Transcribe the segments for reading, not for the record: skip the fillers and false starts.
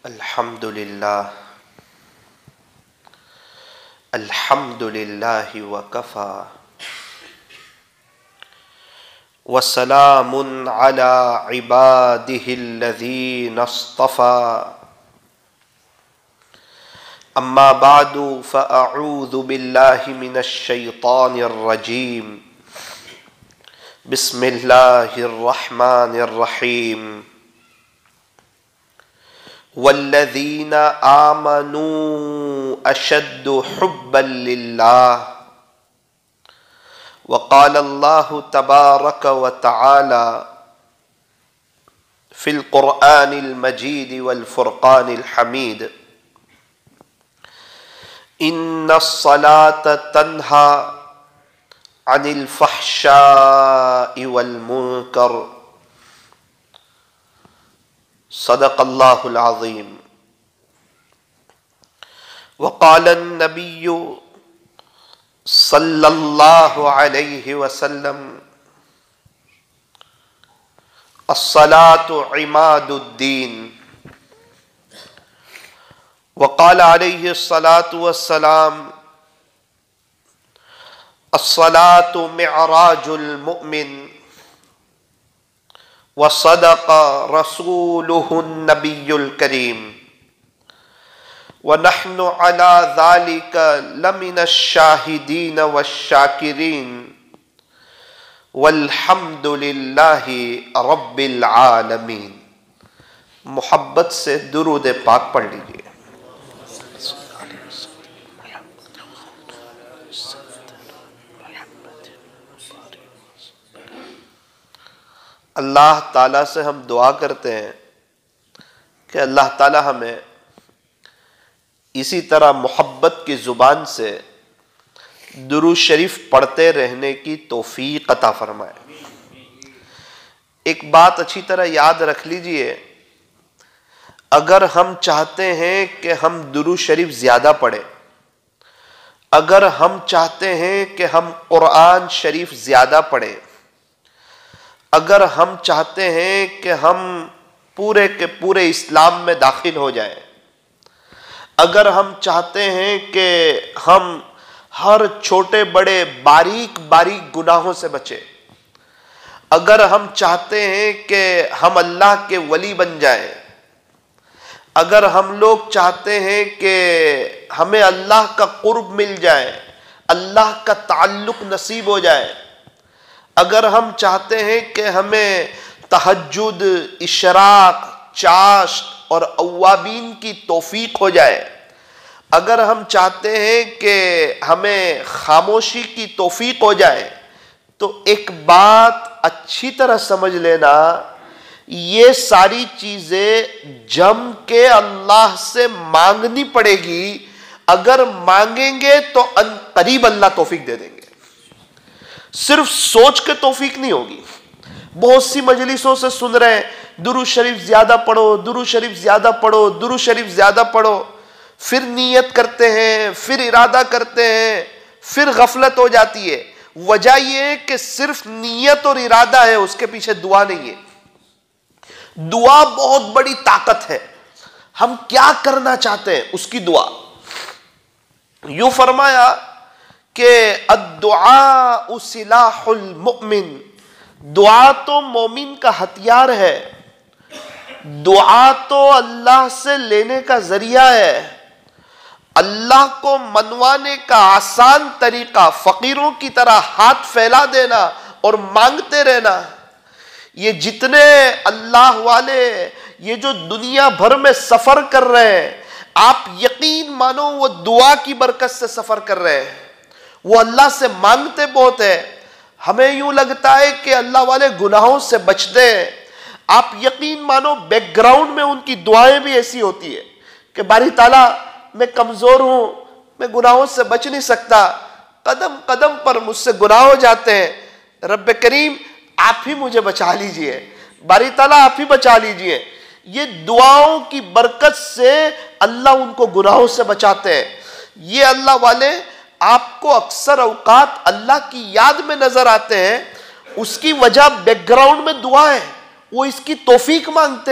अल्हम्दुलिल्लाह वकफ़ा वस्सलामुन अला इबादिहिल्लज़ीना इस्तफ़ा अम्मा बादु फ़अऊज़ु बिल्लाहि मिनश शैतानिर रजीम बिस्मिल्लाहिर रहमानिर रहीम वल्लज़ीना आमनू अशद्दु हुब्बन लिल्लाह वक़ाल अल्लाहु तबारक व तआला फ़िल क़ुरआनिल मजीद वल फ़ुरक़ानिल हमीद इन्नस्सलात तन्हा अनिल फ़हशाइ वल मुनकर सदक़ल्लाहुल अज़ीम। वक़ालन नबिय्यु सल्लल्लाहु अलैहि वसल्लम अस्सलातु इमादुद्दीन। वक़ाल अलैहि अस्सलातु वस्सलाम अस्सलातु मिअराजुल मुमिन व सदक़ रसूलुहुन नबियुल करीम व नहनु अला ज़ालिका लमिनश शाहिदीन वश्शाकिरीन वल्हम्दुलिल्लाहि रब्बिल आलमीन। मोहब्बत से दुरूद पाक पढ़ लीजिए। अल्लाह ताला से हम दुआ करते हैं कि अल्लाह ताला हमें इसी तरह मोहब्बत की ज़ुबान से दुरूद शरीफ पढ़ते रहने की तौफीक अता फरमाए। एक बात अच्छी तरह याद रख लीजिए, अगर हम चाहते हैं कि हम दुरूद शरीफ ज़्यादा पढ़ें, अगर हम चाहते हैं कि हम कुरान शरीफ ज़्यादा पढ़ें, अगर हम चाहते हैं कि हम पूरे के पूरे इस्लाम में दाखिल हो जाएं, अगर हम चाहते हैं कि हम हर छोटे बड़े बारीक बारीक गुनाहों से बचें, अगर हम चाहते हैं कि हम अल्लाह के वली बन जाएं, अगर हम लोग चाहते हैं कि हमें अल्लाह का कुर्ब मिल जाए, अल्लाह का ताल्लुक नसीब हो जाए, अगर हम चाहते हैं कि हमें तहज्जुद, इशराक, चाश्त और अव्वाबीन की तौफीक हो जाए, अगर हम चाहते हैं कि हमें खामोशी की तौफीक हो जाए, तो एक बात अच्छी तरह समझ लेना, ये सारी चीजें जम के अल्लाह से मांगनी पड़ेगी। अगर मांगेंगे तो करीब अल्लाह तौफीक दे देंगे, सिर्फ सोच के तौफीक नहीं होगी। बहुत सी मजलिसों से सुन रहे हैं दुरूद शरीफ ज्यादा पढ़ो, दुरूद शरीफ ज्यादा पढ़ो, दुरूद शरीफ ज्यादा पढ़ो, फिर नीयत करते हैं, फिर इरादा करते हैं, फिर गफलत हो जाती है। वजह यह है कि सिर्फ नीयत और इरादा है, उसके पीछे दुआ नहीं है। दुआ बहुत बड़ी ताकत है, हम क्या करना चाहते हैं उसकी दुआ। यूं फरमाया कि अद्दुआ सिलाहुल मुमिन, दुआ तो मोमिन का हथियार है, दुआ तो अल्लाह से लेने का जरिया है, अल्लाह को मनवाने का आसान तरीका फकीरों की तरह हाथ फैला देना और मांगते रहना। ये जितने अल्लाह वाले ये जो दुनिया भर में सफर कर रहे हैं, आप यकीन मानो वो दुआ की बरकत से सफर कर रहे हैं, वो अल्लाह से मांगते बहुत है। हमें यूं लगता है कि अल्लाह वाले गुनाहों से बचते हैं, आप यकीन मानो बैकग्राउंड में उनकी दुआएं भी ऐसी होती है कि बारी ताला मैं कमजोर हूं, मैं गुनाहों से बच नहीं सकता, कदम कदम पर मुझसे गुनाह हो जाते हैं, रब्बे करीम आप ही मुझे बचा लीजिए, बारी ताला आप ही बचा लीजिए। ये दुआओं की बरकत से अल्लाह उनको गुनाहों से बचाते हैं। ये अल्लाह वाले आपको अक्सर औकात अल्लाह की याद में नजर आते हैं, उसकी वजह बैकग्राउंड में दुआ है, वो इसकी तौफीक मांगते हैं,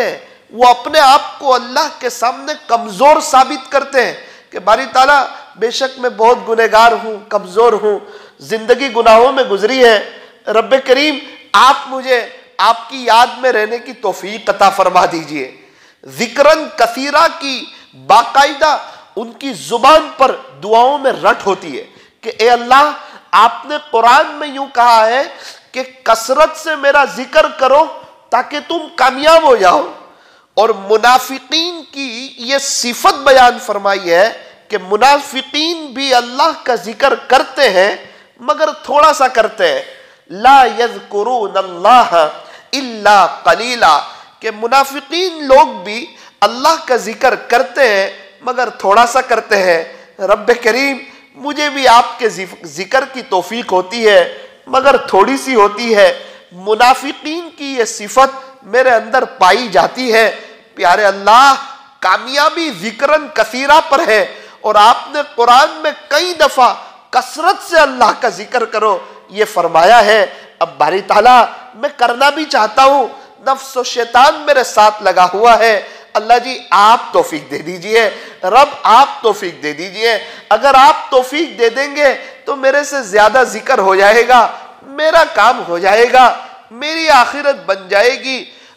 वो अपने आप को अल्लाह के सामने कमजोर साबित करते हैं कि बारी ताला बेशक मैं बहुत गुनहगार हूं, कमजोर हूं, जिंदगी गुनाहों में गुजरी है, रब्बे करीम आप मुझे आपकी याद में रहने की तौफीक अता फरमा दीजिए। जिक्रन कसीरा की बाकायदा उनकी जुबान पर दुआओं में रट होती है कि ए अल्लाह, आपने कुरान में यूं कहा है कि कसरत से मेरा जिक्र करो ताकि तुम कामयाब हो जाओ, और मुनाफिकीन की ये सिफत बयान फरमाई है कि मुनाफिकीन भी अल्लाह का जिक्र करते हैं मगर थोड़ा सा करते हैं। ला यज़कुरूनल्लाह इल्ला कलीला, कि मुनाफिकीन लोग भी अल्लाह का जिक्र करते हैं मगर थोड़ा सा करते हैं। रब्बे करीम मुझे भी आपके जिक्र की तौफीक होती है मगर थोड़ी सी होती है। मुनाफिकीन की ये सिफत मेरे अंदर पाई जाती है। प्यारे अल्लाह, कामयाबी जिक्रन कसीरा पर है और आपने कुरान में कई दफा कसरत से अल्लाह का जिक्र करो ये फरमाया है। अब बारी ताला मैं करना भी चाहता हूं, नफ्स और शैतान मेरे साथ लगा हुआ है। अल्लाह जी आप तौफीक दे दीजिए, रब आप तौफीक दे दीजिए। अगर आप तौफीक दे देंगे तो मेरे से ज्यादा जिक्र हो जाएगा, मेरा काम हो जाएगा, मेरी आखिरत बन जाएगी।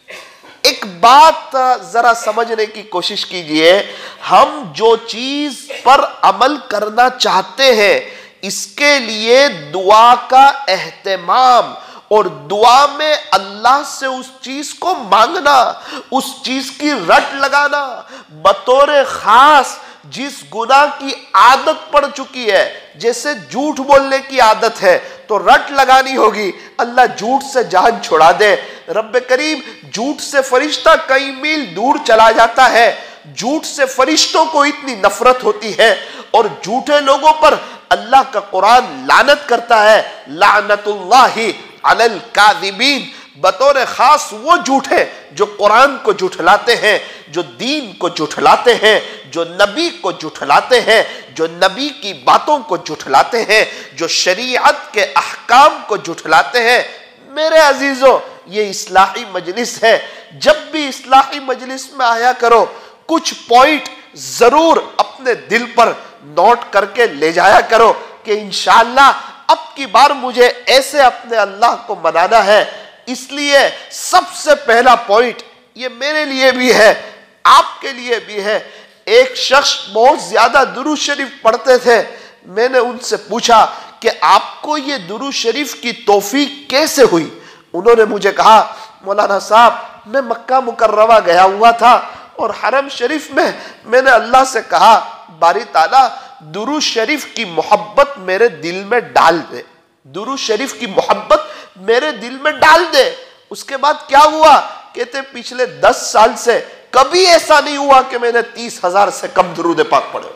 एक बात जरा समझने की कोशिश कीजिए, हम जो चीज पर अमल करना चाहते हैं इसके लिए दुआ का एहतमाम और दुआ में अल्लाह से उस चीज को मांगना, उस चीज की रट लगाना, बतौर खास जिस गुनाह की आदत पड़ चुकी है, जैसे झूठ बोलने की आदत है तो रट लगानी होगी, अल्लाह झूठ से जान छुड़ा दे। रब्बे करीम झूठ से फरिश्ता कई मील दूर चला जाता है, झूठ से फरिश्तों को इतनी नफरत होती है और झूठे लोगों पर अल्लाह का कुरान लानत करता है, लानतुल्लाहि अलल काज़िबीन। बतौर खास वो झूठे जो कुरान को झूठलाते हैं, जो दीन को झूठलाते हैं, जो नबी को झूठलाते हैं, जो नबी की बातों को झूठलाते हैं, जो शरीयत के अहकाम को झूठलाते हैं। मेरे अजीजों, ये इस्लाही मजलिस है, जब भी इस्लाही मजलिस में आया करो कुछ पॉइंट जरूर अपने दिल पर नोट करके ले जाया करो कि इंशाअल्लाह अब की बार मुझे ऐसे अपने अल्लाह को मनाना है। इसलिए सबसे पहला पॉइंट ये मेरे लिए भी है, आपके लिए भी है। एक शख्स बहुत ज्यादा दुरूद शरीफ पढ़ते थे, मैंने उनसे पूछा कि आपको ये दुरूद शरीफ की तौफीक कैसे हुई? उन्होंने मुझे कहा, मौलाना साहब मैं मक्का मुकर्रमा गया हुआ था और हरम शरीफ में मैंने अल्लाह से कहा, बारी ताला दुरूद शरीफ की मोहब्बत मेरे दिल में डाल दे, दुरूद शरीफ की मोहब्बत मेरे दिल में डाल दे। उसके बाद क्या हुआ? कहते पिछले 10 साल से कभी ऐसा नहीं हुआ कि मैंने 30,000 से कम दुरूद पाक पढ़े।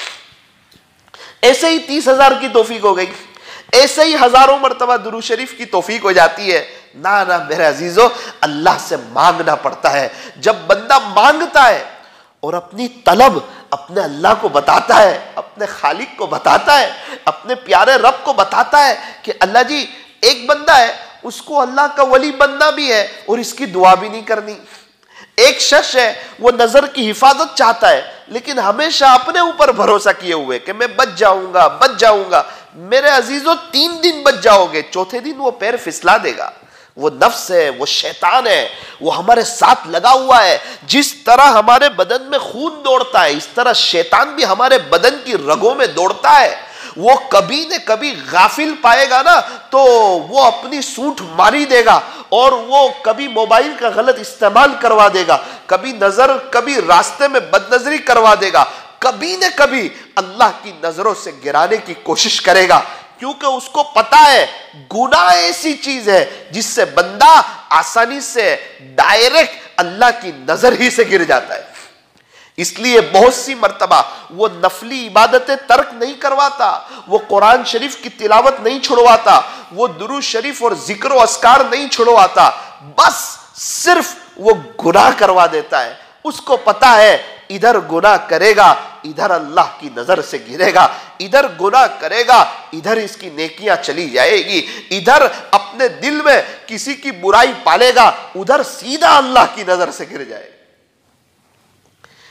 ऐसे ही 30,000 की तौफीक हो गई, ऐसे ही हजारों मर्तबा दुरूद शरीफ की तौफीक हो जाती है। ना ना मेरे अजीजों, अल्लाह से मांगना पड़ता है। जब बंदा मांगता है और अपनी तलब अपने अल्लाह को बताता है, अपने खालिक को बताता है, अपने प्यारे रब को बताता है कि अल्लाह जी, एक बंदा है उसको अल्लाह का वली बनना भी है और इसकी दुआ भी नहीं करनी। एक शख्स है वो नजर की हिफाजत चाहता है लेकिन हमेशा अपने ऊपर भरोसा किए हुए कि मैं बच जाऊंगा बच जाऊंगा। मेरे अजीजों, 3 दिन बच जाओगे, चौथे दिन वो पैर फिसला देगा। वो नफ्स है, वो शैतान है, वो हमारे साथ लगा हुआ है। जिस तरह हमारे बदन में खून दौड़ता है इस तरह शैतान भी हमारे बदन की रगों में दौड़ता है। वो कभी न कभी गाफिल पाएगा ना तो वो अपनी सूंठ मारी देगा और वो कभी मोबाइल का गलत इस्तेमाल करवा देगा, कभी नजर, कभी रास्ते में बदनजरी करवा देगा, कभी न कभी अल्लाह की नजरों से गिराने की कोशिश करेगा, क्योंकि उसको पता है गुनाह ऐसी चीज है जिससे बंदा आसानी से डायरेक्ट अल्लाह की नजर ही से गिर जाता है। इसलिए बहुत सी मर्तबा वो नफली इबादतें तर्क नहीं करवाता, वो कुरान शरीफ की तिलावत नहीं छुड़वाता, वो दुरूद शरीफ और जिक्र और अस्कार नहीं छुड़वाता, बस सिर्फ वो गुनाह करवा देता है। उसको पता है इधर गुनाह करेगा इधर अल्लाह की नजर से गिरेगा, इधर गुनाह करेगा इधर इसकी नेकियां चली जाएगी, इधर अपने दिल में किसी की बुराई पालेगा उधर सीधा अल्लाह की नजर से गिर जाएगा।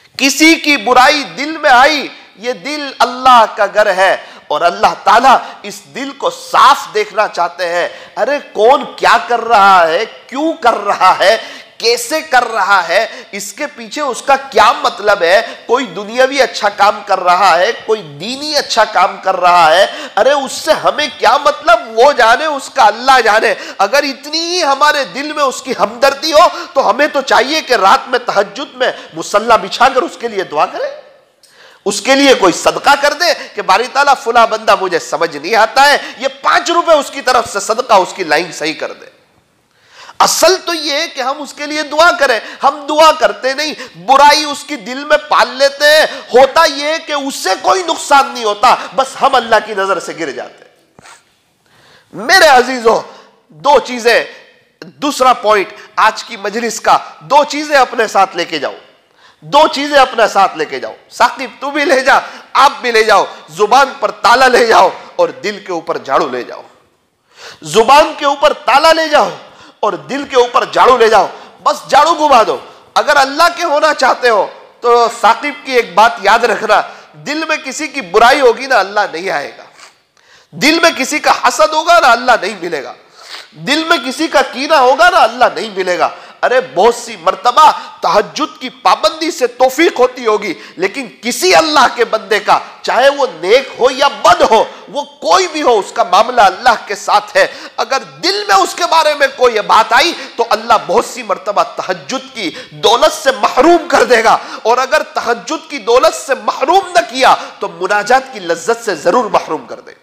किसी की बुराई दिल में आई, ये दिल अल्लाह का घर है और अल्लाह ताला इस दिल को साफ देखना चाहते हैं। अरे कौन क्या कर रहा है, क्यों कर रहा है, कैसे कर रहा है, इसके पीछे उसका क्या मतलब है। कोई दुनियावी अच्छा काम कर रहा है, कोई दीनी अच्छा काम कर रहा है, अरे उससे हमें क्या मतलब, वो जाने, उसका अल्लाह जाने। अगर इतनी ही हमारे दिल में उसकी हमदर्दी हो तो हमें तो चाहिए कि रात में तहज्जुद में मुसल्ला बिछाकर उसके लिए दुआ करें, उसके लिए कोई सदका कर दे कि बारी ताला फुला बंदा मुझे समझ नहीं आता है, ये 5 रुपए उसकी तरफ से सदका, उसकी लाइन सही कर दे। असल तो ये है कि हम उसके लिए दुआ करें। हम दुआ करते नहीं, बुराई उसकी दिल में पाल लेते हैं। होता यह है कि उससे कोई नुकसान नहीं होता, बस हम अल्लाह की नजर से गिर जाते हैं। मेरे अजीजों, 2 चीजें, दूसरा पॉइंट आज की मजलिस का, 2 चीजें अपने साथ लेके जाओ, 2 चीजें अपने साथ लेके जाओ। साकिब तू भी ले जा, आप भी ले जाओ। जुबान पर ताला ले जाओ और दिल के ऊपर झाड़ू ले जाओ। जुबान के ऊपर ताला ले जाओ और दिल के ऊपर झाड़ू ले जाओ। बस झाड़ू घुमा दो। अगर अल्लाह के होना चाहते हो तो साकिब की एक बात याद रखना, दिल में किसी की बुराई होगी ना, अल्लाह नहीं आएगा। दिल में किसी का हसद होगा ना, अल्लाह नहीं मिलेगा। दिल में किसी का कीना होगा ना, अल्लाह नहीं मिलेगा। अरे बहुत सी मर्तबा तहज्जुद की पाबंदी से तौफीक होती होगी, लेकिन किसी अल्लाह के बंदे का, चाहे वो नेक हो या बद हो, वो कोई भी हो, उसका मामला अल्लाह के साथ है। अगर दिल में उसके बारे में कोई बात आई तो अल्लाह बहुत सी मर्तबा तहज्जुद की दौलत से महरूम कर देगा, और अगर तहज्जुद की दौलत से महरूम न किया तो मुनाजात की लज्जत से जरूर महरूम कर दे।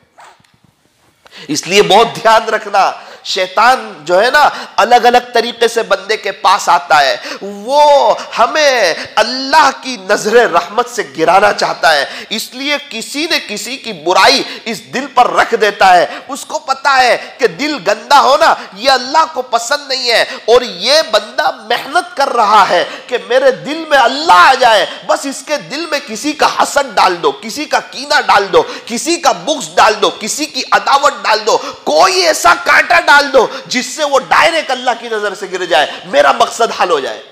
इसलिए बहुत ध्यान रखना, शैतान जो है ना अलग अलग तरीके से बंदे के पास आता है, वो हमें अल्लाह की नजरे रहमत से गिराना चाहता है। इसलिए किसी ने किसी की बुराई इस दिल पर रख देता है। उसको पता है कि दिल गंदा होना ये अल्लाह को पसंद नहीं है, और ये बंदा मेहनत कर रहा है कि मेरे दिल में अल्लाह आ जाए। बस इसके दिल में किसी का हसद डाल दो, किसी का कीना डाल दो, किसी का बुग़्ज़ डाल दो, किसी की अदावत डाल दो, कोई ऐसा कांटा डाल दो जिससे वो डायरेक्ट अल्लाह की नजर से गिर जाए, मेरा मकसद हल हो जाए।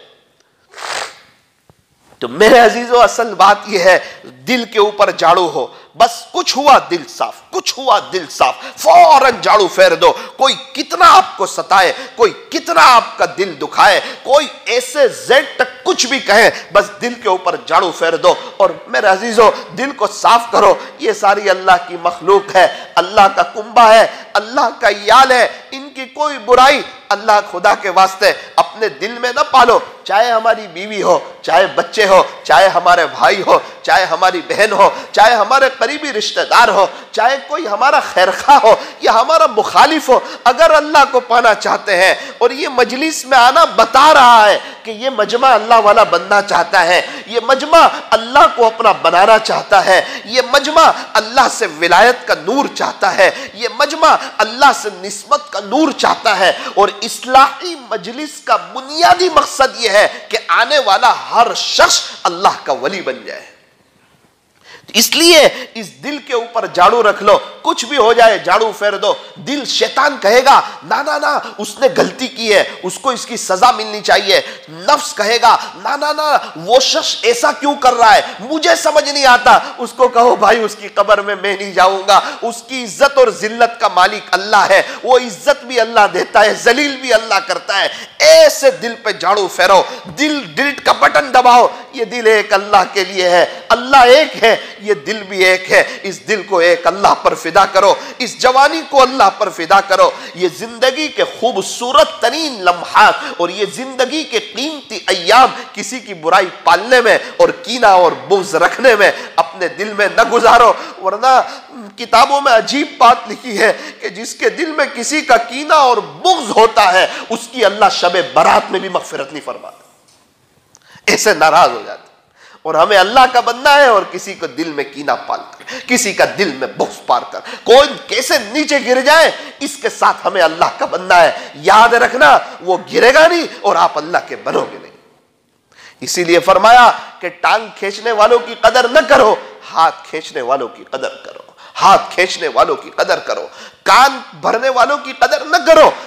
तो मेरे अजीजों, असल बात यह है, दिल के ऊपर झाड़ू हो। बस कुछ हुआ दिल साफ, कुछ हुआ दिल साफ, फौरन झाड़ू फेर दो। कोई कितना आपको सताए, कोई कितना आपका दिल दुखाए, कोई ऐसे जेड तक कुछ भी कहे, बस दिल के ऊपर झाड़ू फेर दो। और मेरे अजीजों, दिल को साफ करो। ये सारी अल्लाह की मखलूक है, अल्लाह का कुंबा है, अल्लाह का याल है। इनकी कोई बुराई अल्लाह खुदा के वास्ते अपने दिल में ना पालो। चाहे हमारी बीवी हो, चाहे बच्चे हो, चाहे हमारे भाई हो, चाहे हमारी बहन हो, चाहे हमारे करीबी रिश्तेदार हो, चाहे कोई हमारा खैरखा हो या हमारा मुखालिफ हो, अगर अल्लाह को पाना चाहते हैं, और ये मजलिस में आना बता रहा है कि ये मजमा अल्लाह वाला बनना चाहता है, ये मजमा अल्लाह को अपना बनाना चाहता है, ये मजमा अल्लाह से विलायत का नूर चाहता है, ये मजमा अल्लाह से निस्बत का नूर चाहता है। और इस्लाही मजलिस का बुनियादी मकसद यह है कि आने वाला हर शख्स अल्लाह का वली बन जाए। इसलिए इस दिल के ऊपर झाड़ू रख लो। कुछ भी हो जाए झाड़ू फेर दो। दिल, शैतान कहेगा ना ना ना उसने गलती की है, उसको इसकी सजा मिलनी चाहिए। नफ्स कहेगा ना ना ना वो शख्स ऐसा क्यों कर रहा है, मुझे समझ नहीं आता। उसको कहो भाई उसकी कब्र में मैं नहीं जाऊंगा। उसकी इज्जत और जिल्लत का मालिक अल्लाह है, वो इज्जत भी अल्लाह देता है, जलील भी अल्लाह करता है। ऐसे दिल पे झाड़ू फेरो, दिल डिलीट का बटन दबाओ। ये दिल एक अल्लाह के लिए है, अल्लाह एक है, ये दिल भी एक है। इस दिल को एक अल्लाह पर फिदा करो, इस जवानी को अल्लाह पर फिदा करो। ये जिंदगी के खूबसूरत तरीन लम्हात और ये जिंदगी के कीमती अय्याम किसी की बुराई पालने में और कीना और बुग़्ज़ रखने में अपने दिल में न गुजारो। वरना किताबों में अजीब बात लिखी है कि जिसके दिल में किसी का कीना और बुग़्ज़ होता है उसकी अल्लाह शबे बारात में भी मग़फ़िरत नहीं फरमाता। ऐसे नाराज हो जाते। और हमें अल्लाह का बनना है और किसी को दिल में कीना पालकर, किसी का दिल में बुग़्ज़ पालकर कौन कैसे नीचे गिर जाए, इसके साथ हमें अल्लाह का बनना है। याद रखना वो गिरेगा नहीं और आप अल्लाह के बनोगे नहीं। इसीलिए फरमाया कि टांग खींचने वालों की कदर न करो, हाथ खींचने वालों की कदर करो। हाथ खींचने वालों की कदर करो, कान भरने वालों की कदर न करो,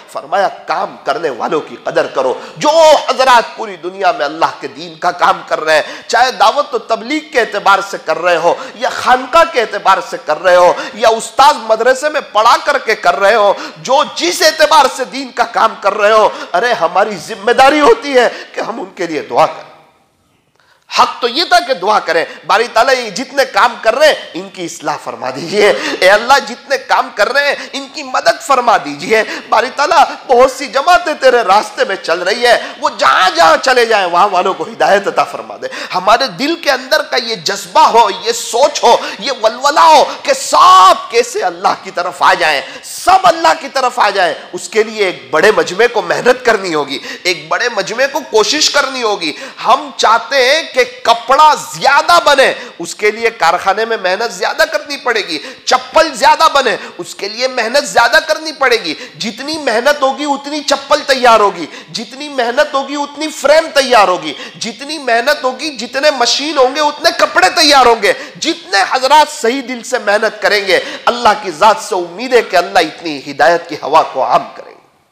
फरमाया काम करने वालों की कदर करो। जो हजरात पूरी दुनिया में अल्लाह के दीन का काम कर रहे हैं, चाहे दावत तो तबलीग के एतबार से कर रहे हो या खानका के एतबार से कर रहे हो या उस्ताद मदरसे में पढ़ा करके कर रहे हो, जो जिस एतबार से दीन का काम कर रहे हो, अरे हमारी जिम्मेदारी होती है कि हम उनके लिए दुआ करें। हक तो ये था कि दुआ करें, बारी ताला ये जितने काम कर रहे हैं इनकी इस्लाह फरमा दीजिए, ए अल्लाह जितने काम कर रहे हैं इनकी मदद फरमा दीजिए। बारी ताला बहुत सी जमातें तेरे रास्ते में चल रही है, वो जहां जहां चले जाएं वहां वालों को हिदायत अता फरमा दे। हमारे दिल के अंदर का ये जज्बा हो, ये सोच हो, ये वलवला हो कि सब कैसे अल्लाह की तरफ आ जाएं, सब अल्लाह की तरफ आ जाएं। उसके लिए एक बड़े मजमे को मेहनत करनी होगी, एक बड़े मजमे को कोशिश करनी होगी। हम चाहते हैं कि कपड़ा ज्यादा बने, उसके लिए कारखाने में मेहनत ज्यादा करनी पड़ेगी। चप्पल ज्यादा बने, उसके लिए मेहनत ज्यादा करनी पड़ेगी। जितनी मेहनत होगी उतनी चप्पल तैयार होगी, जितनी मेहनत होगी उतनी फ्रेम तैयार होगी, जितनी मेहनत होगी जितने मशीन होंगे उतने कपड़े तैयार होंगे। जितने हजरात सही दिल से मेहनत करेंगे, अल्लाह की जात से उम्मीद है कि अल्लाह इतनी हिदायत की हवा को आम करेंगे।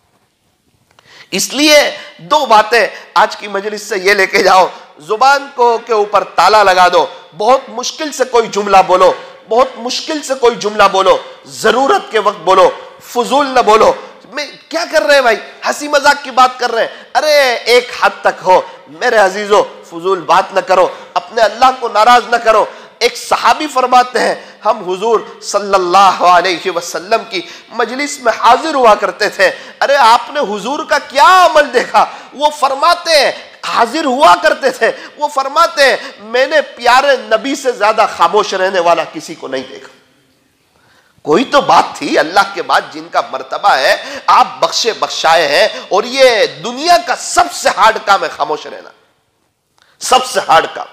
इसलिए दो बातें आज की मजलिस से ये लेके जाओ, जुबान को के ऊपर ताला लगा दो। बहुत मुश्किल से कोई जुमला बोलो, बहुत मुश्किल से कोई जुमला बोलो, जरूरत के वक्त बोलो, फजूल न बोलो। मैं क्या कर रहे हैं भाई, हंसी मजाक की बात कर रहे हैं, अरे एक हद तक हो मेरे अजीजों, फजूल बात न करो, अपने अल्लाह को नाराज न करो। एक सहाबी फरमाते हैं, हम हुजूर सल्लल्लाहु अलैहि वसल्लम की मजलिस में हाजिर हुआ करते थे। अरे आपने हुजूर का क्या अमल देखा? वो फरमाते हैं, हाजिर हुआ करते थे, वो फरमाते हैं मैंने प्यारे नबी से ज्यादा खामोश रहने वाला किसी को नहीं देखा। कोई तो बात थी अल्लाह के बाद जिनका मर्तबा है, आप बख्शे बख्शाए हैं, और ये दुनिया का सबसे हार्ड काम है खामोश रहना, सबसे हार्ड काम।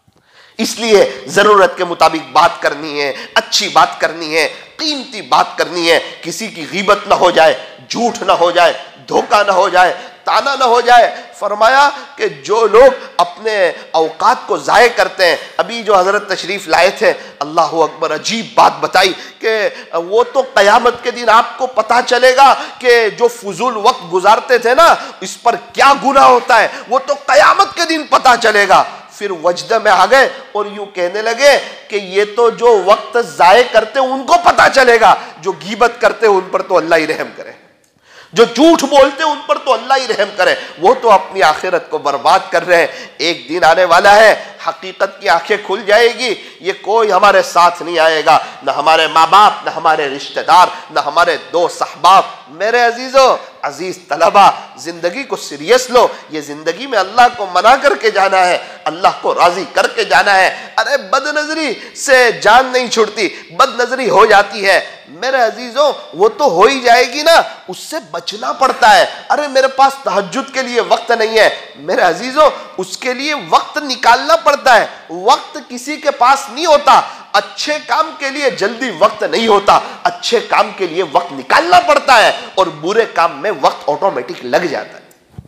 इसलिए जरूरत के मुताबिक बात करनी है, अच्छी बात करनी है, कीमती बात करनी है। किसी की गीबत ना हो जाए, झूठ ना हो जाए, धोखा ना हो जाए, ताना ना हो जाए। फरमाया कि जो लोग अपने औकात को ज़ाय करते हैं, अभी जो हजरत तशरीफ लाए थे, अल्लाह अकबर, अजीब बात बताई कि वो तो क़यामत के दिन आपको पता चलेगा कि जो फजूल वक्त गुजारते थे ना, इस पर क्या गुनाह होता है, वो तो क़यामत के दिन पता चलेगा। फिर वजद में आ गए और यूं कहने लगे कि ये तो जो वक्त ज़ाय करते उनको पता चलेगा, जो गीबत करते उन पर तो अल्लाह ही रहम करे, जो झूठ बोलते उन पर तो अल्लाह ही रहम करे, वो तो अपनी आखिरत को बर्बाद कर रहे हैं। एक दिन आने वाला है, हकीकत की आंखें खुल जाएगी, ये कोई हमारे साथ नहीं आएगा, न हमारे माँ बाप, न हमारे रिश्तेदार, न हमारे दोस्त अहबाब। मेरे अजीजों, अजीज तलबा, जिंदगी को सीरियस लो। ये जिंदगी में अल्लाह को मना करके जाना है, अल्लाह को राजी करके जाना है। अरे बदनजरी से जान नहीं छुड़ती, बदनजरी हो जाती है मेरे अजीजों, वो तो हो ही जाएगी ना, उससे बचना पड़ता है। अरे मेरे पास तहज्जुद के लिए वक्त नहीं है, मेरे अजीजों उसके लिए वक्त निकालना पड़ता है। वक्त किसी के पास नहीं होता, अच्छे काम के लिए जल्दी वक्त नहीं होता, अच्छे काम के लिए वक्त निकालना पड़ता है, और बुरे काम में वक्त ऑटोमेटिक लग जाता है।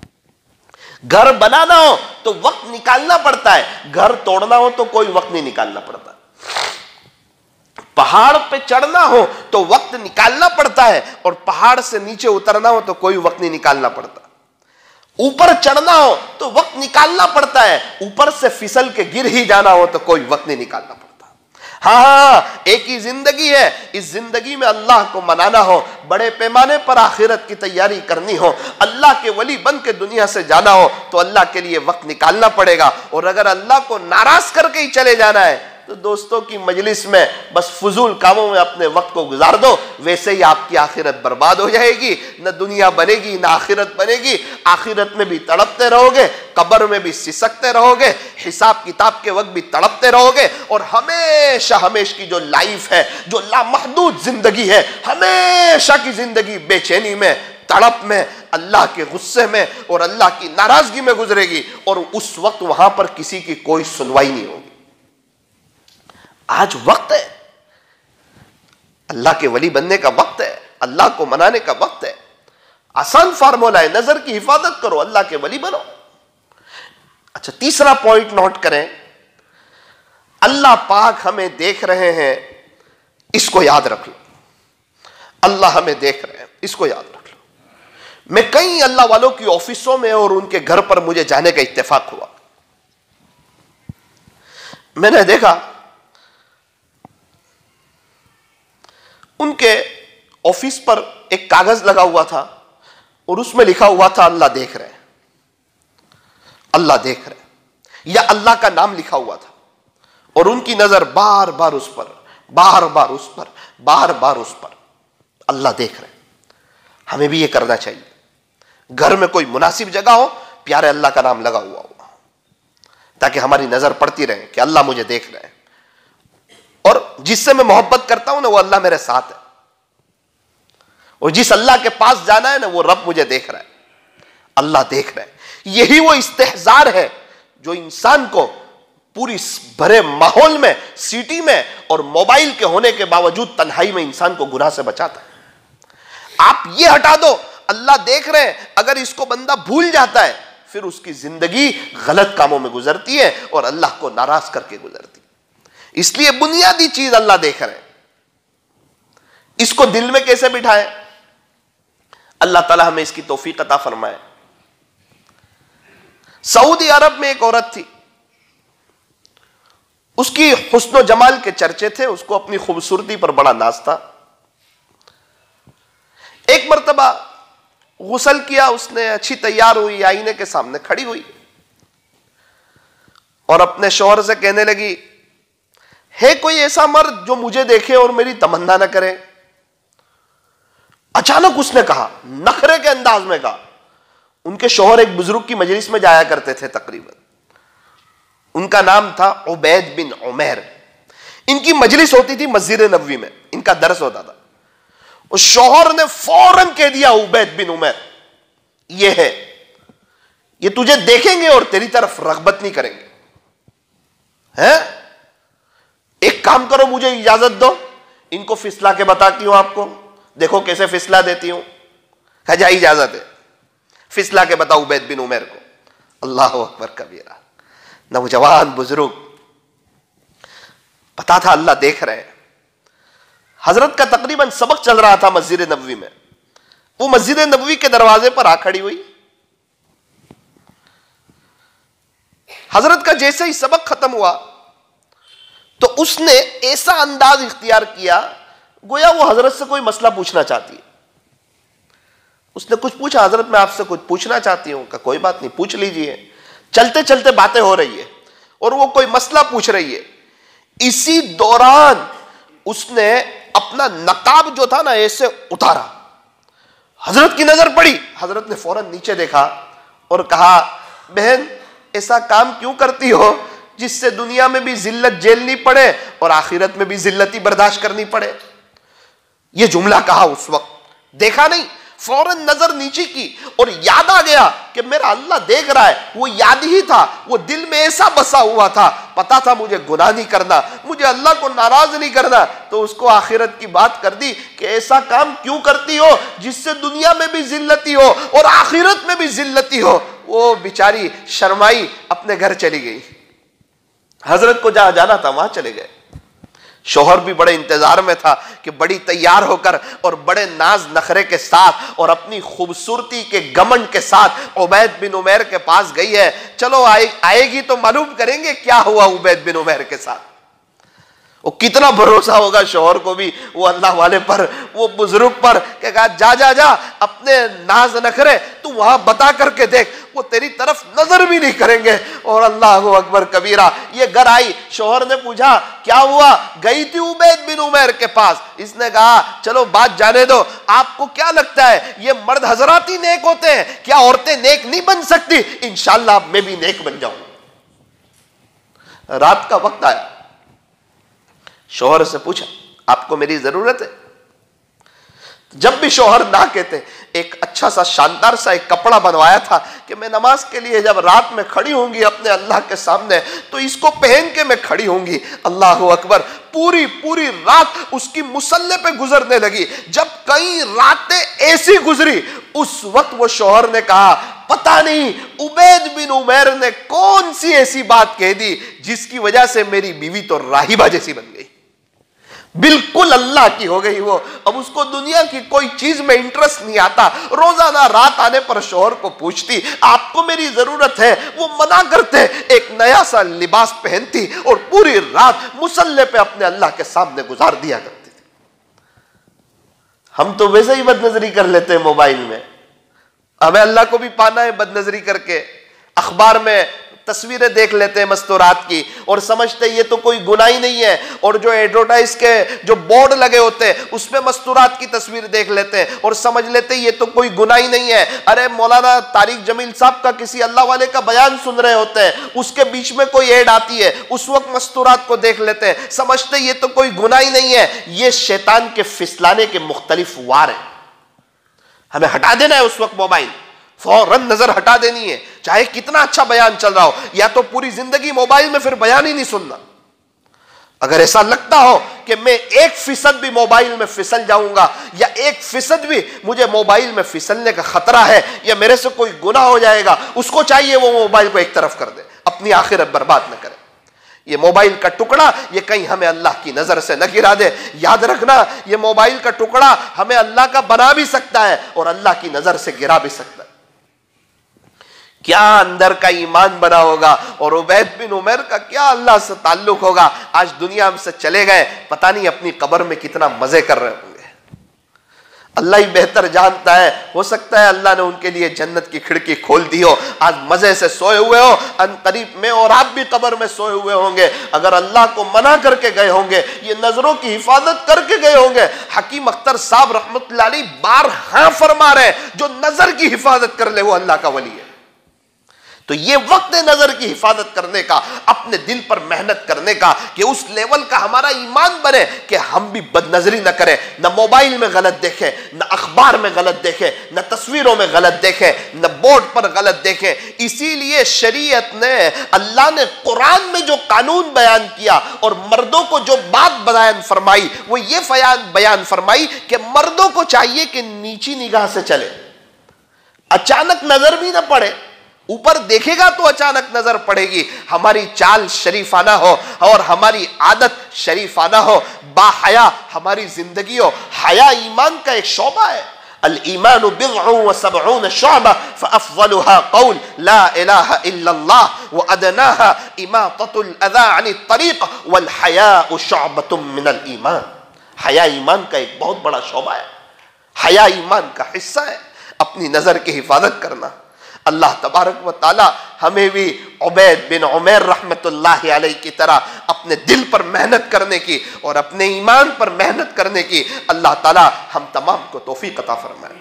घर बनाना हो तो वक्त निकालना पड़ता है, घर तोड़ना हो तो कोई वक्त नहीं निकालना पड़ता। पहाड़ पे चढ़ना हो तो वक्त निकालना पड़ता है, और पहाड़ से नीचे उतरना हो तो कोई वक्त नहीं निकालना पड़ता। ऊपर चढ़ना हो तो वक्त निकालना पड़ता है, ऊपर से फिसल के गिर ही जाना हो तो कोई वक्त नहीं निकालना पड़ता। हाँ, एक ही जिंदगी है, इस जिंदगी में अल्लाह को मनाना हो, बड़े पैमाने पर आखिरत की तैयारी करनी हो, अल्लाह के वली बन के दुनिया से जाना हो, तो अल्लाह के लिए वक्त निकालना पड़ेगा। और अगर अल्लाह को नाराज करके ही चले जाना है तो दोस्तों की मजलिस में बस फजूल कामों में अपने वक्त को गुजार दो, वैसे ही आपकी आखिरत बर्बाद हो जाएगी। न दुनिया बनेगी न आखिरत बनेगी, आखिरत में भी तड़पते रहोगे, कब्र में भी सिसकते रहोगे, हिसाब किताब के वक्त भी तड़पते रहोगे, और हमेशा हमेशा की जो लाइफ है, जो लामहदूद जिंदगी है, हमेशा की जिंदगी बेचैनी में, तड़प में, अल्लाह के गुस्से में और अल्लाह की नाराजगी में गुजरेगी, और उस वक्त वहां पर किसी की कोई सुनवाई नहीं होगी। आज वक्त है, अल्लाह के वली बनने का वक्त है, अल्लाह को मनाने का वक्त है। आसान फार्मूला है, नजर की हिफाजत करो, अल्लाह के वली बनो। अच्छा, तीसरा पॉइंट नोट करें, अल्लाह पाक हमें देख रहे हैं, इसको याद रख लो। अल्लाह हमें देख रहे हैं, इसको याद रख लो। मैं कई अल्लाह वालों की ऑफिसों में और उनके घर पर मुझे जाने का इत्तेफाक हुआ। मैंने देखा उनके ऑफिस पर एक कागज लगा हुआ था और उसमें लिखा हुआ था अल्लाह देख रहे हैं, अल्लाह देख रहे हैं, या अल्लाह का नाम लिखा हुआ था। और उनकी नजर बार बार उस पर, बार बार उस पर, बार बार उस पर, अल्लाह देख रहे हैं। हमें भी ये करना चाहिए। घर में कोई मुनासिब जगह हो, प्यारे अल्लाह का नाम लगा हुआ हो, ताकि हमारी नजर पड़ती रहे कि अल्लाह मुझे देख रहे हैं। और जिससे मैं मोहब्बत करता हूं ना, वो अल्लाह मेरे साथ है। और जिस अल्लाह के पास जाना है ना, वो रब मुझे देख रहा है, अल्लाह देख रहा है। यही वो इस्तेहजार है जो इंसान को पूरी भरे माहौल में, सिटी में और मोबाइल के होने के बावजूद तन्हाई में इंसान को गुनाह से बचाता है। आप ये हटा दो, अल्लाह देख रहे हैं, अगर इसको बंदा भूल जाता है, फिर उसकी जिंदगी गलत कामों में गुजरती है और अल्लाह को नाराज करके गुजरती है। इसलिए बुनियादी चीज अल्लाह देख रहे हैं, इसको दिल में कैसे बिठाएं? अल्लाह ताला हमें इसकी तौफीक अता फरमाए। सऊदी अरब में एक औरत थी, उसकी हुस्न जमाल के चर्चे थे, उसको अपनी खूबसूरती पर बड़ा नाज था। एक मर्तबा गुसल किया उसने, अच्छी तैयार हुई, आईने के सामने खड़ी हुई और अपने शौहर से कहने लगी, है कोई ऐसा मर्द जो मुझे देखे और मेरी तमन्ना न करे? अचानक उसने कहा, नखरे के अंदाज में कहा। उनके शौहर एक बुजुर्ग की मजलिस में जाया करते थे तकरीबन, उनका नाम था उबैद बिन उमैर। इनकी मजलिस होती थी मस्जिद नबवी में, इनका दर्स होता था। उस शौहर ने फौरन कह दिया, उबैद बिन उमैर ये है, ये तुझे देखेंगे और तेरी तरफ रगबत नहीं करेंगे, हैं? एक काम करो, मुझे इजाजत दो, इनको फिसला के बताती हूं आपको, देखो कैसे फिसला देती हूं। कहा जा, इजाजत है, फिसला के बताओ उबैद बिन उमैर को। अल्लाह अकबर कबीरा। नौजवान बुजुर्ग, पता था अल्लाह देख रहे हैं। हजरत का तकरीबन सबक चल रहा था मस्जिद नबवी में। वो मस्जिद नबवी के दरवाजे पर आ खड़ी हुई। हजरत का जैसे ही सबक खत्म हुआ तो उसने ऐसा अंदाज इख्तियार किया गोया वो हजरत से कोई मसला पूछना चाहती है। उसने कुछ पूछा, हजरत मैं आपसे कुछ पूछना चाहती हूं। कहा कोई बात नहीं, पूछ लीजिए। चलते चलते बातें हो रही है और वो कोई मसला पूछ रही है। इसी दौरान उसने अपना नकाब जो था ना ऐसे उतारा, हजरत की नजर पड़ी। हजरत ने फौरन नीचे देखा और कहा, बहन ऐसा काम क्यों करती हो जिससे दुनिया में भी जिल्लत झेलनी पड़े और आखिरत में भी जिल्लती बर्दाश्त करनी पड़े। यह जुमला कहा उस वक्त, देखा नहीं, फौरन नजर नीचे की और याद आ गया कि मेरा अल्लाह देख रहा है। वो याद ही था, वो दिल में ऐसा बसा हुआ था, पता था मुझे गुनाह नहीं करना, मुझे अल्लाह को नाराज नहीं करना। तो उसको आखिरत की बात कर दी कि ऐसा काम क्यों करती हो जिससे दुनिया में भी जिल्लती हो और आखिरत में भी जिल्लती हो। वो बेचारी शर्माई, अपने घर चली गई। हजरत को जहां जाना था वहां चले गए। शौहर भी बड़े इंतजार में था कि बड़ी तैयार होकर और बड़े नाज नखरे के साथ और अपनी खूबसूरती के घमंड के साथ उबैद बिन उमैर के पास गई है। चलो आएगी तो मालूम करेंगे क्या हुआ उबैद बिन उमैर के साथ। वो कितना भरोसा होगा शौहर को भी वो अल्लाह वाले पर, वो बुजुर्ग पर, कि कहा जा जा जा अपने नाज नखरे तू वहां बता करके देख, वो तेरी तरफ नजर भी नहीं करेंगे। और अल्लाह अकबर कबीरा। ये घर आई, शौहर ने पूछा क्या हुआ? गई थी उबैद बिन उमैर के पास। इसने कहा चलो बात जाने दो, आपको क्या लगता है ये मर्द हजरात ही नेक होते हैं? क्या औरतें नेक नहीं बन सकती? इंशाअल्लाह मैं भी नेक बन जाऊं। रात का वक्त आया, शौहर से पूछा आपको मेरी जरूरत है? जब भी शौहर ना कहते, एक अच्छा सा शानदार सा एक कपड़ा बनवाया था कि मैं नमाज के लिए जब रात में खड़ी होंगी अपने अल्लाह के सामने तो इसको पहन के मैं खड़ी होंगी। अल्लाह अकबर। पूरी पूरी रात उसकी मुसल्ले पे गुजरने लगी। जब कई रातें ऐसी गुजरी, उस वक्त वो शौहर ने कहा पता नहीं उबैद बिन उमैर ने कौन सी ऐसी बात कह दी जिसकी वजह से मेरी बीवी तो राहिबा जैसी बन गई। बिल्कुल अल्लाह की हो गई वो। अब उसको दुनिया की कोई चीज में इंटरेस्ट नहीं आता। रोजाना रात आने पर शौहर को पूछती आपको मेरी जरूरत है, वो मना करते, एक नया सा लिबास पहनती और पूरी रात मुसल्ले पे अपने अल्लाह के सामने गुजार दिया करती थी। हम तो वैसे ही बदनजरी कर लेते हैं मोबाइल में। हमें अल्लाह को भी पाना है बदनजरी करके। अखबार में तस्वीरें देख लेते हैं मस्तूरात की और समझते ये तो कोई गुनाह ही नहीं है। और जो एडवर्टाइज के जो बोर्ड लगे होते हैं उसमें मस्तूरात की तस्वीर देख लेते हैं और समझ लेते हैं ये तो कोई गुनाह ही नहीं है। अरे मौलाना तारिक जमील साहब का किसी अल्लाह वाले का बयान सुन रहे होते हैं, उसके बीच में कोई ऐड आती है, उस वक्त मस्तूरात को देख लेते हैं, समझते ये तो कोई गुनाह ही नहीं है। ये शैतान के फिसलाने के मुख्तलिफ वार है। हमें हटा देना है उस वक्त मोबाइल, फौरन नजर हटा देनी है, चाहे कितना अच्छा बयान चल रहा हो, या तो पूरी जिंदगी मोबाइल में फिर बयान ही नहीं सुनना। अगर ऐसा लगता हो कि मैं 1% भी मोबाइल में फिसल जाऊंगा या 1% भी मुझे मोबाइल में फिसलने का खतरा है या मेरे से कोई गुनाह हो जाएगा, उसको चाहिए वो मोबाइल को एक तरफ कर दे, अपनी आखिरत बर्बाद न करे। ये मोबाइल का टुकड़ा ये कहीं हमें अल्लाह की नजर से न गिरा दे। याद रखना, ये मोबाइल का टुकड़ा हमें अल्लाह का बना भी सकता है और अल्लाह की नजर से गिरा भी सकता है। क्या अंदर का ईमान बना होगा और उबैद बिन उमैर का क्या अल्लाह से ताल्लुक होगा। आज दुनिया से चले गए, पता नहीं अपनी कब्र में कितना मजे कर रहे होंगे, अल्लाह ही बेहतर जानता है। हो सकता है अल्लाह ने उनके लिए जन्नत की खिड़की खोल दी हो, आज मजे से सोए हुए हो, अनकरीब में और आप भी कब्र में सोए हुए होंगे। अगर अल्लाह को मना करके गए होंगे, ये नजरों की हिफाजत करके गए होंगे। हकीम अख्तर साहब रहमतुल्लाह अलैह बारहा फरमा रहे, जो नजर की हिफाजत कर ले वो अल्लाह का वली है। तो ये वक्त है नजर की हिफाजत करने का, अपने दिल पर मेहनत करने का कि उस लेवल का हमारा ईमान बने कि हम भी बदनजरी न करें, न मोबाइल में गलत देखें, न अखबार में गलत देखें, न तस्वीरों में गलत देखें, न बोर्ड पर गलत देखें। इसीलिए शरीयत ने, अल्लाह ने कुरान में जो कानून बयान किया और मर्दों को जो बात बयान फरमाई, वो ये बयान फरमाई कि मर्दों को चाहिए कि नीची निगाह से चले, अचानक नजर भी ना पड़े। ऊपर देखेगा तो अचानक नजर पड़ेगी। हमारी चाल शरीफाना हो और हमारी आदत शरीफाना हो, बाहया हमारी जिंदगी हो। हया ईमान का एक शोबा है। अल ईमानु बिज़अुन व सबऊन शुअबा फअफ़ज़लुहा क़ौल ला इलाहा इल्लल्लाह व अदनाहा इमाततुल अज़ा अनित तरीक़ वल हयाउ शुअबतुम मिनल ईमान। हया ईमान का एक बहुत बड़ा शोबा है। हया ईमान का हिस्सा है अपनी नजर की हिफाजत करना। अल्लाह तबारक व ताला हमें भी उबैद बिन उमैर रहमतुल्लाहि अलैह की तरह अपने दिल पर मेहनत करने की और अपने ईमान पर मेहनत करने की अल्लाह ताला हम तमाम को तौफीक अता फरमाए।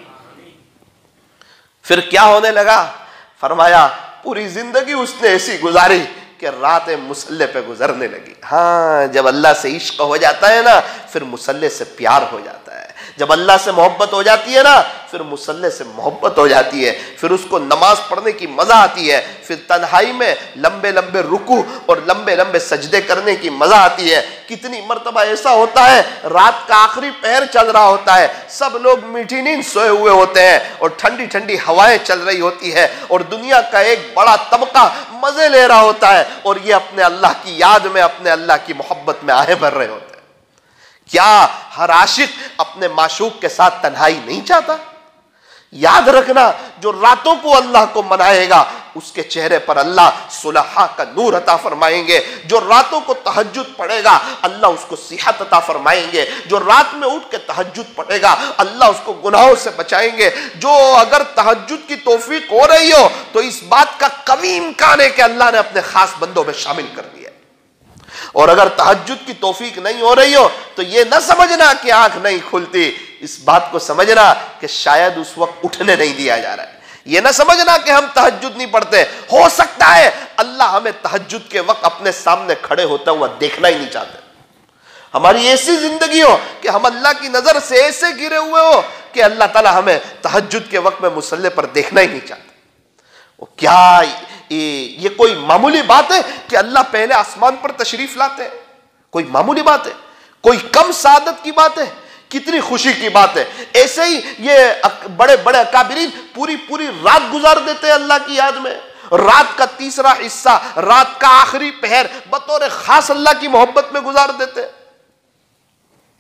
फिर क्या होने लगा, फरमाया पूरी जिंदगी उसने ऐसी गुजारी कि रातें मुसल्ले पे गुजरने लगी। हाँ, जब अल्लाह से इश्क हो जाता है ना, फिर मुसल्ले से प्यार हो जाता है। जब अल्लाह से मोहब्बत हो जाती है ना, फिर मुसल्ले से मोहब्बत हो जाती है। फिर उसको नमाज पढ़ने की मजा आती है। फिर तन्हाई में लंबे लंबे रुकू और लंबे लंबे सजदे करने की मजा आती है। कितनी मर्तबा ऐसा होता है, रात का आखिरी पहर चल रहा होता है, सब लोग मीठी नींद सोए हुए होते हैं और ठंडी ठंडी हवाएं चल रही होती है और दुनिया का एक बड़ा तबका मजे ले रहा होता है और ये अपने अल्लाह की याद में, अपने अल्लाह की मोहब्बत में आहे भर रहे होते हैं। क्या हर आशिक अपने माशूक के साथ तन्हाई नहीं चाहता? याद रखना, जो रातों को अल्लाह को मनाएगा उसके चेहरे पर अल्लाह सुलहा का नूर अता फरमाएंगे। जो रातों को तहज्जुद पढ़ेगा अल्लाह उसको सिहत अता फरमाएंगे। जो रात में उठ के तहज्जुद पढ़ेगा अल्लाह उसको गुनाहों से बचाएंगे। जो अगर तहज्जुद की तौफीक हो रही हो तो इस बात का कवी इम्कान है कि अल्लाह ने अपने खास बंदों में शामिल कर दिया। और अगर तहज्जुद की तौफीक नहीं हो रही हो तो ये न समझना कि आंख नहीं खुलती, इस बात को समझना कि शायद उस वक्त उठने नहीं दिया जा रहा है। ये न समझना कि हम तहज्जुद नहीं पढ़ते, हो सकता है अल्लाह हमें तहज्जुद के वक्त अपने सामने खड़े होता हुआ देखना ही नहीं चाहते। हमारी ऐसी जिंदगी हो कि हम अल्लाह की नजर से ऐसे गिरे हुए हो कि अल्लाह ताला हमें तहज्जुद के वक्त में मुसल्ले पर देखना ही नहीं चाहते। वो क्या ये कोई मामूली बात है कि अल्लाह पहले आसमान पर तशरीफ लाते हैं? कोई मामूली बात है? कोई कम सादत की बात है? कितनी खुशी की बात है। ऐसे ही ये बड़े बड़े अकाबिरीन पूरी पूरी रात गुजार देते हैं अल्लाह की याद में। रात का तीसरा हिस्सा, रात का आखिरी पहर बतौर खास अल्लाह की मोहब्बत में गुजार देते हैं।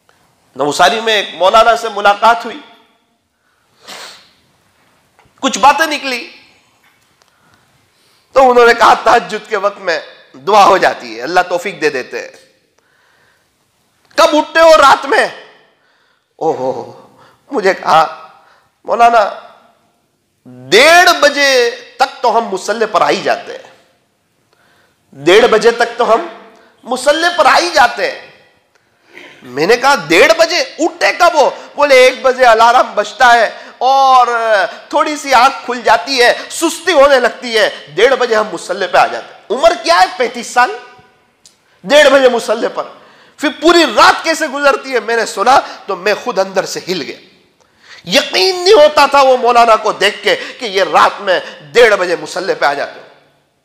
नवसारी में एक मौलाना से मुलाकात हुई, कुछ बातें निकली, तो उन्होंने कहा तहज्जुद के वक्त में दुआ हो जाती है, अल्लाह तौफीक दे देते हैं। कब उठते हो? रात में। ओहो, मुझे कहा मौलाना 1:30 बजे तक तो हम मुसल्ले पर आ ही जाते हैं, 1:30 बजे तक तो हम मुसल्ले पर आ ही जाते हैं। मैंने कहा 1:30 बजे? उठते कब हो? बोले 1 बजे अलार्म बजता है और थोड़ी सी आंख खुल जाती है, सुस्ती होने लगती है, 1:30 बजे हम मुसल्ले पे आ जाते हैं। उम्र क्या है? 35 साल। 1:30 बजे मुसल्ले पर, फिर पूरी रात कैसे गुजरती है? मैंने सुना तो मैं खुद अंदर से हिल गया। यकीन नहीं होता था वो मौलाना को देख के कि ये रात में 1:30 बजे मुसल्ले पे आ जाते हो।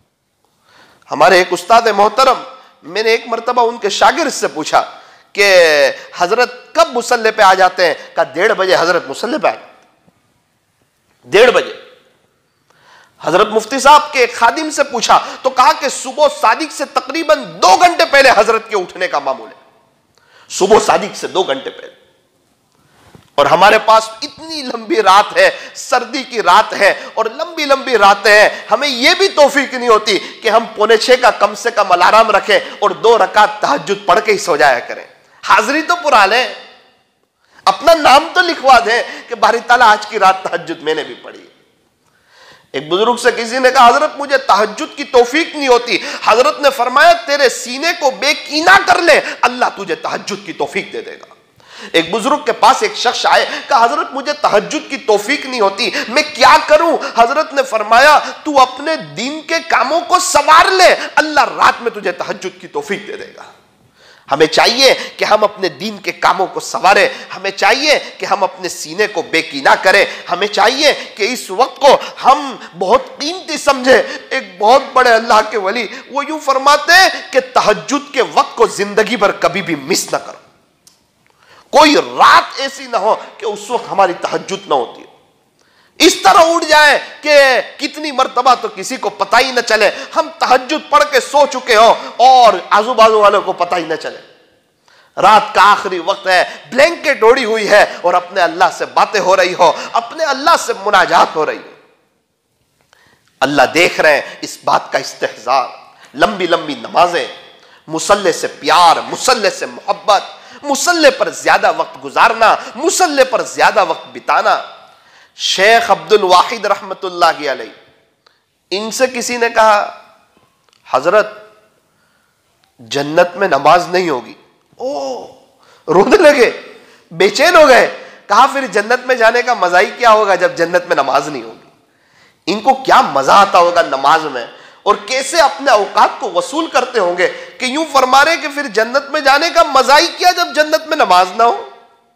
हमारे एक उस्ताद मोहतरम, मैंने एक मरतबा उनके शागिर्द से पूछा कि हजरत कब मुसल्ले पे आ जाते हैं? कहा 1:30 बजे हजरत मुसल्ले पे आ जाते, 1:30 बजे। हजरत मुफ्ती साहब के खादिम से पूछा तो कहा कि सुबह सादिक से तकरीबन 2 घंटे पहले हजरत के उठने का मामूल है, सुबह सादिक से 2 घंटे पहले। और हमारे पास इतनी लंबी रात है, सर्दी की रात है और लंबी लंबी रातें हैं, हमें यह भी तौफीक नहीं होती कि हम 5:45 का कम से कम अलार्म रखें और 2 रकात तहज्जुद पढ़ के ही सो जाया करें। हाजिरी तो पुरा लें, अपना नाम तो लिखवा दें कि बारी ताला आज की रात तहज्जुद मैंने भी पढ़ी। एक बुजुर्ग से किसी ने कहा हजरत मुझे तहज्जुद की तौफीक नहीं होती। हजरत ने फरमाया तेरे सीने को बेकीना कर ले, अल्लाह तुझे तहज्जुद की तौफीक दे देगा। एक बुजुर्ग के पास एक शख्स आए, कहा हजरत मुझे तहज्जुद की तौफीक नहीं होती, मैं क्या करूं? हजरत ने फरमाया तू अपने दीन के कामों को संवार ले, अल्लाह रात में तुझे तहज्जुद की तौफीक दे देगा। हमें चाहिए कि हम अपने दीन के कामों को संवारें, हमें चाहिए कि हम अपने सीने को बेकीना करें, हमें चाहिए कि इस वक्त को हम बहुत कीमती समझे। एक बहुत बड़े अल्लाह के वली वो यूं फरमाते हैं कि तहज्जुद के वक्त को जिंदगी भर कभी भी मिस ना करो। कोई रात ऐसी ना हो कि उस वक्त हमारी तहज्जुद ना होती है। इस तरह उठ जाए कि कितनी मर्तबा तो किसी को पता ही न चले, हम तहज्जुद पढ़ के सो चुके हो और आजू बाजू वालों को पता ही न चले। रात का आखिरी वक्त है, ब्लैंकेट ओढ़ी हुई है और अपने अल्लाह से बातें हो रही हो, अपने अल्लाह से मुनाजात हो रही हो। अल्लाह देख रहे हैं इस बात का इस्तेहज़ार। लंबी लंबी नमाजें, मुसल्ले से प्यार, मुसल्ले से मोहब्बत, मुसल्ले पर ज्यादा वक्त गुजारना, मुसल्ले पर ज्यादा वक्त बिताना। शेख अब्दुल वाहिद रहमतुल्लाहि अलैह, इनसे किसी ने कहा हजरत जन्नत में नमाज नहीं होगी। ओ, रोने लगे, बेचैन हो गए। कहा फिर जन्नत में जाने का मजा ही क्या होगा जब जन्नत में नमाज नहीं होगी। इनको क्या मजा आता होगा नमाज में और कैसे अपने औकात को वसूल करते होंगे कि यूं फरमा रहे कि फिर जन्नत में जाने का मजा ही क्या जब जन्नत में नमाज ना हो।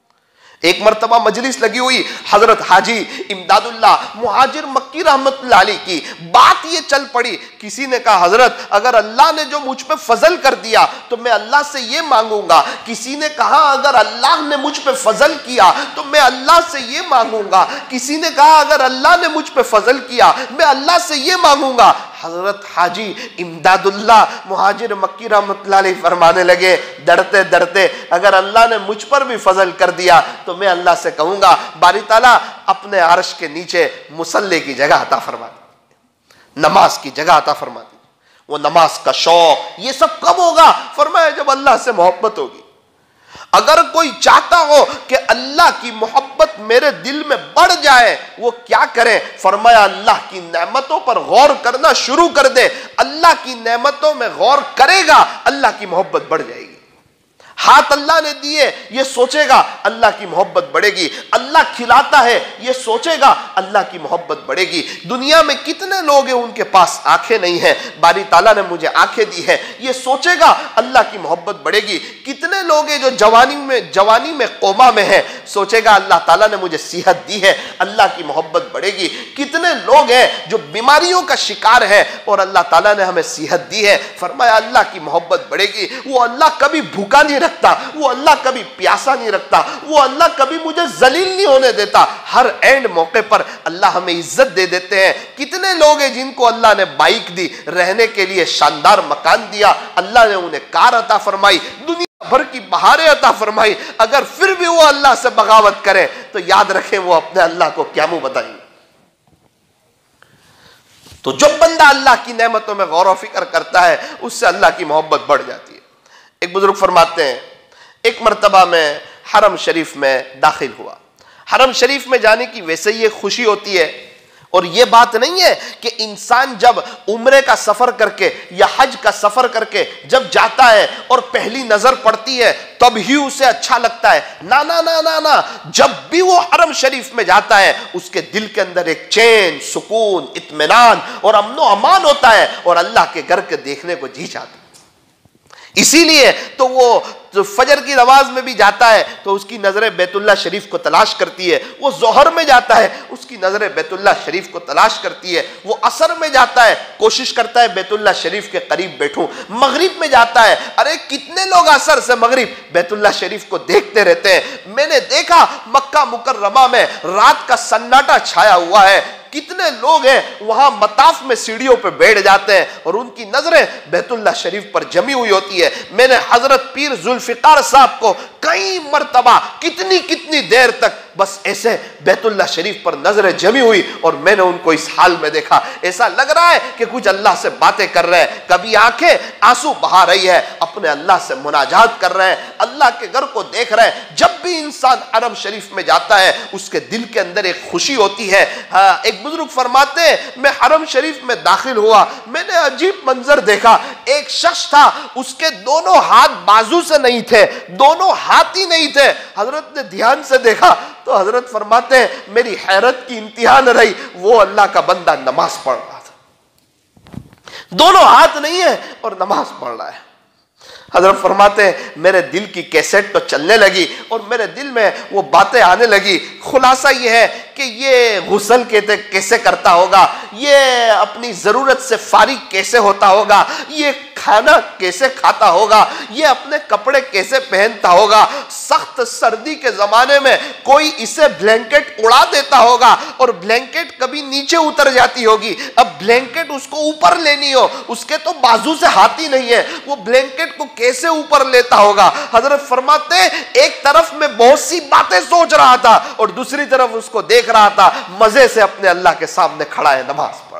एक मरतबा मजलिस लगी हुई, हजरत हाजी इमदादुल्लाह मुहाजिर मक्की रहमतुल्लाह अलैह की बात ये चल पड़ी। किसी ने कहा हजरत अगर अल्लाह ने जो मुझ पे फजल कर दिया तो मैं अल्लाह से ये मांगूंगा। किसी ने कहा अगर अल्लाह ने मुझ पे फजल किया तो मैं अल्लाह से ये मांगूंगा। किसी ने कहा अगर अल्लाह ने मुझ पे फजल किया मैं अल्लाह से ये मांगूंगा। हजरत हाजी इमदादुल्लाह मुहाजिर मक्की रहमतुल्लाह अलैह फरमाने लगे डरते डरते अगर अल्लाह ने मुझ पर भी फजल कर दिया तो मैं अल्लाह से कहूंगा बारी ताला अपने अर्श के नीचे मुसल्ले की जगह अता फरमा दी, नमाज की जगह अता फरमा दी। वो नमाज का शौक ये सब कब होगा? फरमाया जब अल्लाह से मोहब्बत होगी। अगर कोई चाहता हो कि अल्लाह की मोहब्बत मेरे दिल में बढ़ जाए वो क्या करे? फरमाया अल्लाह की नेमतों पर गौर करना शुरू कर दे। अल्लाह की नेमतों में गौर करेगा, अल्लाह की मोहब्बत बढ़ जाएगी। हाथ अल्लाह ने दिए ये सोचेगा अल्लाह की मोहब्बत बढ़ेगी। अल्लाह खिलाता है ये सोचेगा अल्लाह की मोहब्बत बढ़ेगी। दुनिया में कितने लोग हैं उनके पास आंखें नहीं है, बारी ताला ने मुझे आंखें दी है, ये सोचेगा अल्लाह की मोहब्बत बढ़ेगी। कितने लोग हैं जो जवानी में कोमा में है, सोचेगा अल्लाह ताला ने मुझे सेहत दी है, अल्लाह की मोहब्बत बढ़ेगी। कितने लोग हैं जो बीमारियों का शिकार है और अल्लाह ताला ने हमें सेहत दी है, फरमाया अल्लाह की मोहब्बत बढ़ेगी। वो अल्लाह कभी भूखा नहीं रखता, वो अल्लाह कभी प्यासा नहीं रखता, वो अल्लाह कभी मुझे जलील नहीं होने देता। हर एंड मौके पर अल्लाह हमें इज्जत दे देते हैं। कितने लोग हैं जिनको अल्लाह ने बाइक दी, रहने के लिए शानदार मकान दिया, अल्लाह ने उन्हें कार अता फरमाई। दुनिया भर की बहारें अता फरमाई, अगर फिर भी वो अल्लाह से बगावत करे तो याद रखें वो अपने अल्लाह को क्या मुंह बताएंगे। तो जो बंदा अल्लाह की नेमतों में गौर व फिक्र करता है उससे अल्लाह की मोहब्बत बढ़ जाती है। एक बुजुर्ग फरमाते हैं, एक मर्तबा में हरम शरीफ में दाखिल हुआ। हरम शरीफ में जाने की वैसे ही एक खुशी होती है, और यह बात नहीं है कि इंसान जब उम्रे का सफर करके या हज का सफर करके जब जाता है और पहली नजर पड़ती है तब ही उसे अच्छा लगता है। ना ना ना ना ना, जब भी वो हरम शरीफ में जाता है उसके दिल के अंदर एक चैन, सुकून, इत्मीनान और अमनो अमान होता है और अल्लाह के घर के देखने को जी चाहता है। इसीलिए तो वो जो फजर की नमाज में भी जाता है तो उसकी नजरें बैतुल्लाह शरीफ को तलाश करती है, वो जोहर में जाता है उसकी नजरें बैतुल्लाह शरीफ को तलाश करती है, वो असर में जाता है कोशिश करता है बैतुल्लाह शरीफ के करीब बैठूं, मगरिब में जाता है, अरे कितने लोग असर से मगरिब बैतुल्लाह शरीफ को देखते रहते हैं। मैंने देखा मक्का मुकर्रमा में रात का सन्नाटा छाया हुआ है, कितने लोग हैं वहां मताफ में सीढ़ियों पे बैठ जाते हैं और उनकी नजरें बैतुल्लाह शरीफ पर जमी हुई होती है। मैंने हजरत पीर जुल्फिकार साहब को कई मर्तबा कितनी कितनी देर तक बस ऐसे बैतुल्लाह शरीफ पर नजरें जमी हुई और मैंने उनको इस हाल में देखा। ऐसा लग रहा है कि कुछ अल्लाह से बातें कर रहे हैं, कभी आंखें आंसू बहा रही है, अपने अल्लाह से मुनाजात कर रहे हैं, अल्लाह के घर को देख रहे हैं। जब भी इंसान हरम शरीफ में जाता है उसके दिल के अंदर एक खुशी होती है। हाँ, एक बुजुर्ग फरमाते हैं, मैं हरम शरीफ में दाखिल हुआ, मैंने अजीब मंजर देखा। एक शख्स था, उसके दोनों हाथ बाजू से नहीं थे, दोनों हाथ ही नहीं थे। हजरत ने ध्यान से देखा तो हजरत फरमाते हैं मेरी हैरत की इंतहा न रही, वो अल्लाह का बंदा नमाज पढ़ रहा था, दोनों हाथ नहीं है और नमाज पढ़ रहा है। हजरत फरमाते हैं मेरे दिल की कैसेट तो चलने लगी और मेरे दिल में वो बातें आने लगी। खुलासा ये है कि ये गुस्ल कैसे करता होगा, ये अपनी जरूरत से फारिग कैसे होता होगा, ये खाना कैसे खाता होगा, ये अपने कपड़े कैसे पहनता होगा। सख्त सर्दी के जमाने में कोई इसे ब्लैंकेट उड़ा देता होगा और ब्लैंकेट कभी नीचे उतर जाती होगी, अब ब्लैंकेट उसको ऊपर लेनी हो, उसके तो बाजू से हाथ ही नहीं है, वो ब्लैंकेट को कैसे ऊपर लेता होगा। हजरत फरमाते एक तरफ में बहुत सी बातें सोच रहा था और दूसरी तरफ उसको देख रहा था मजे से अपने अल्लाह के सामने खड़ा है, नमाज पढ़,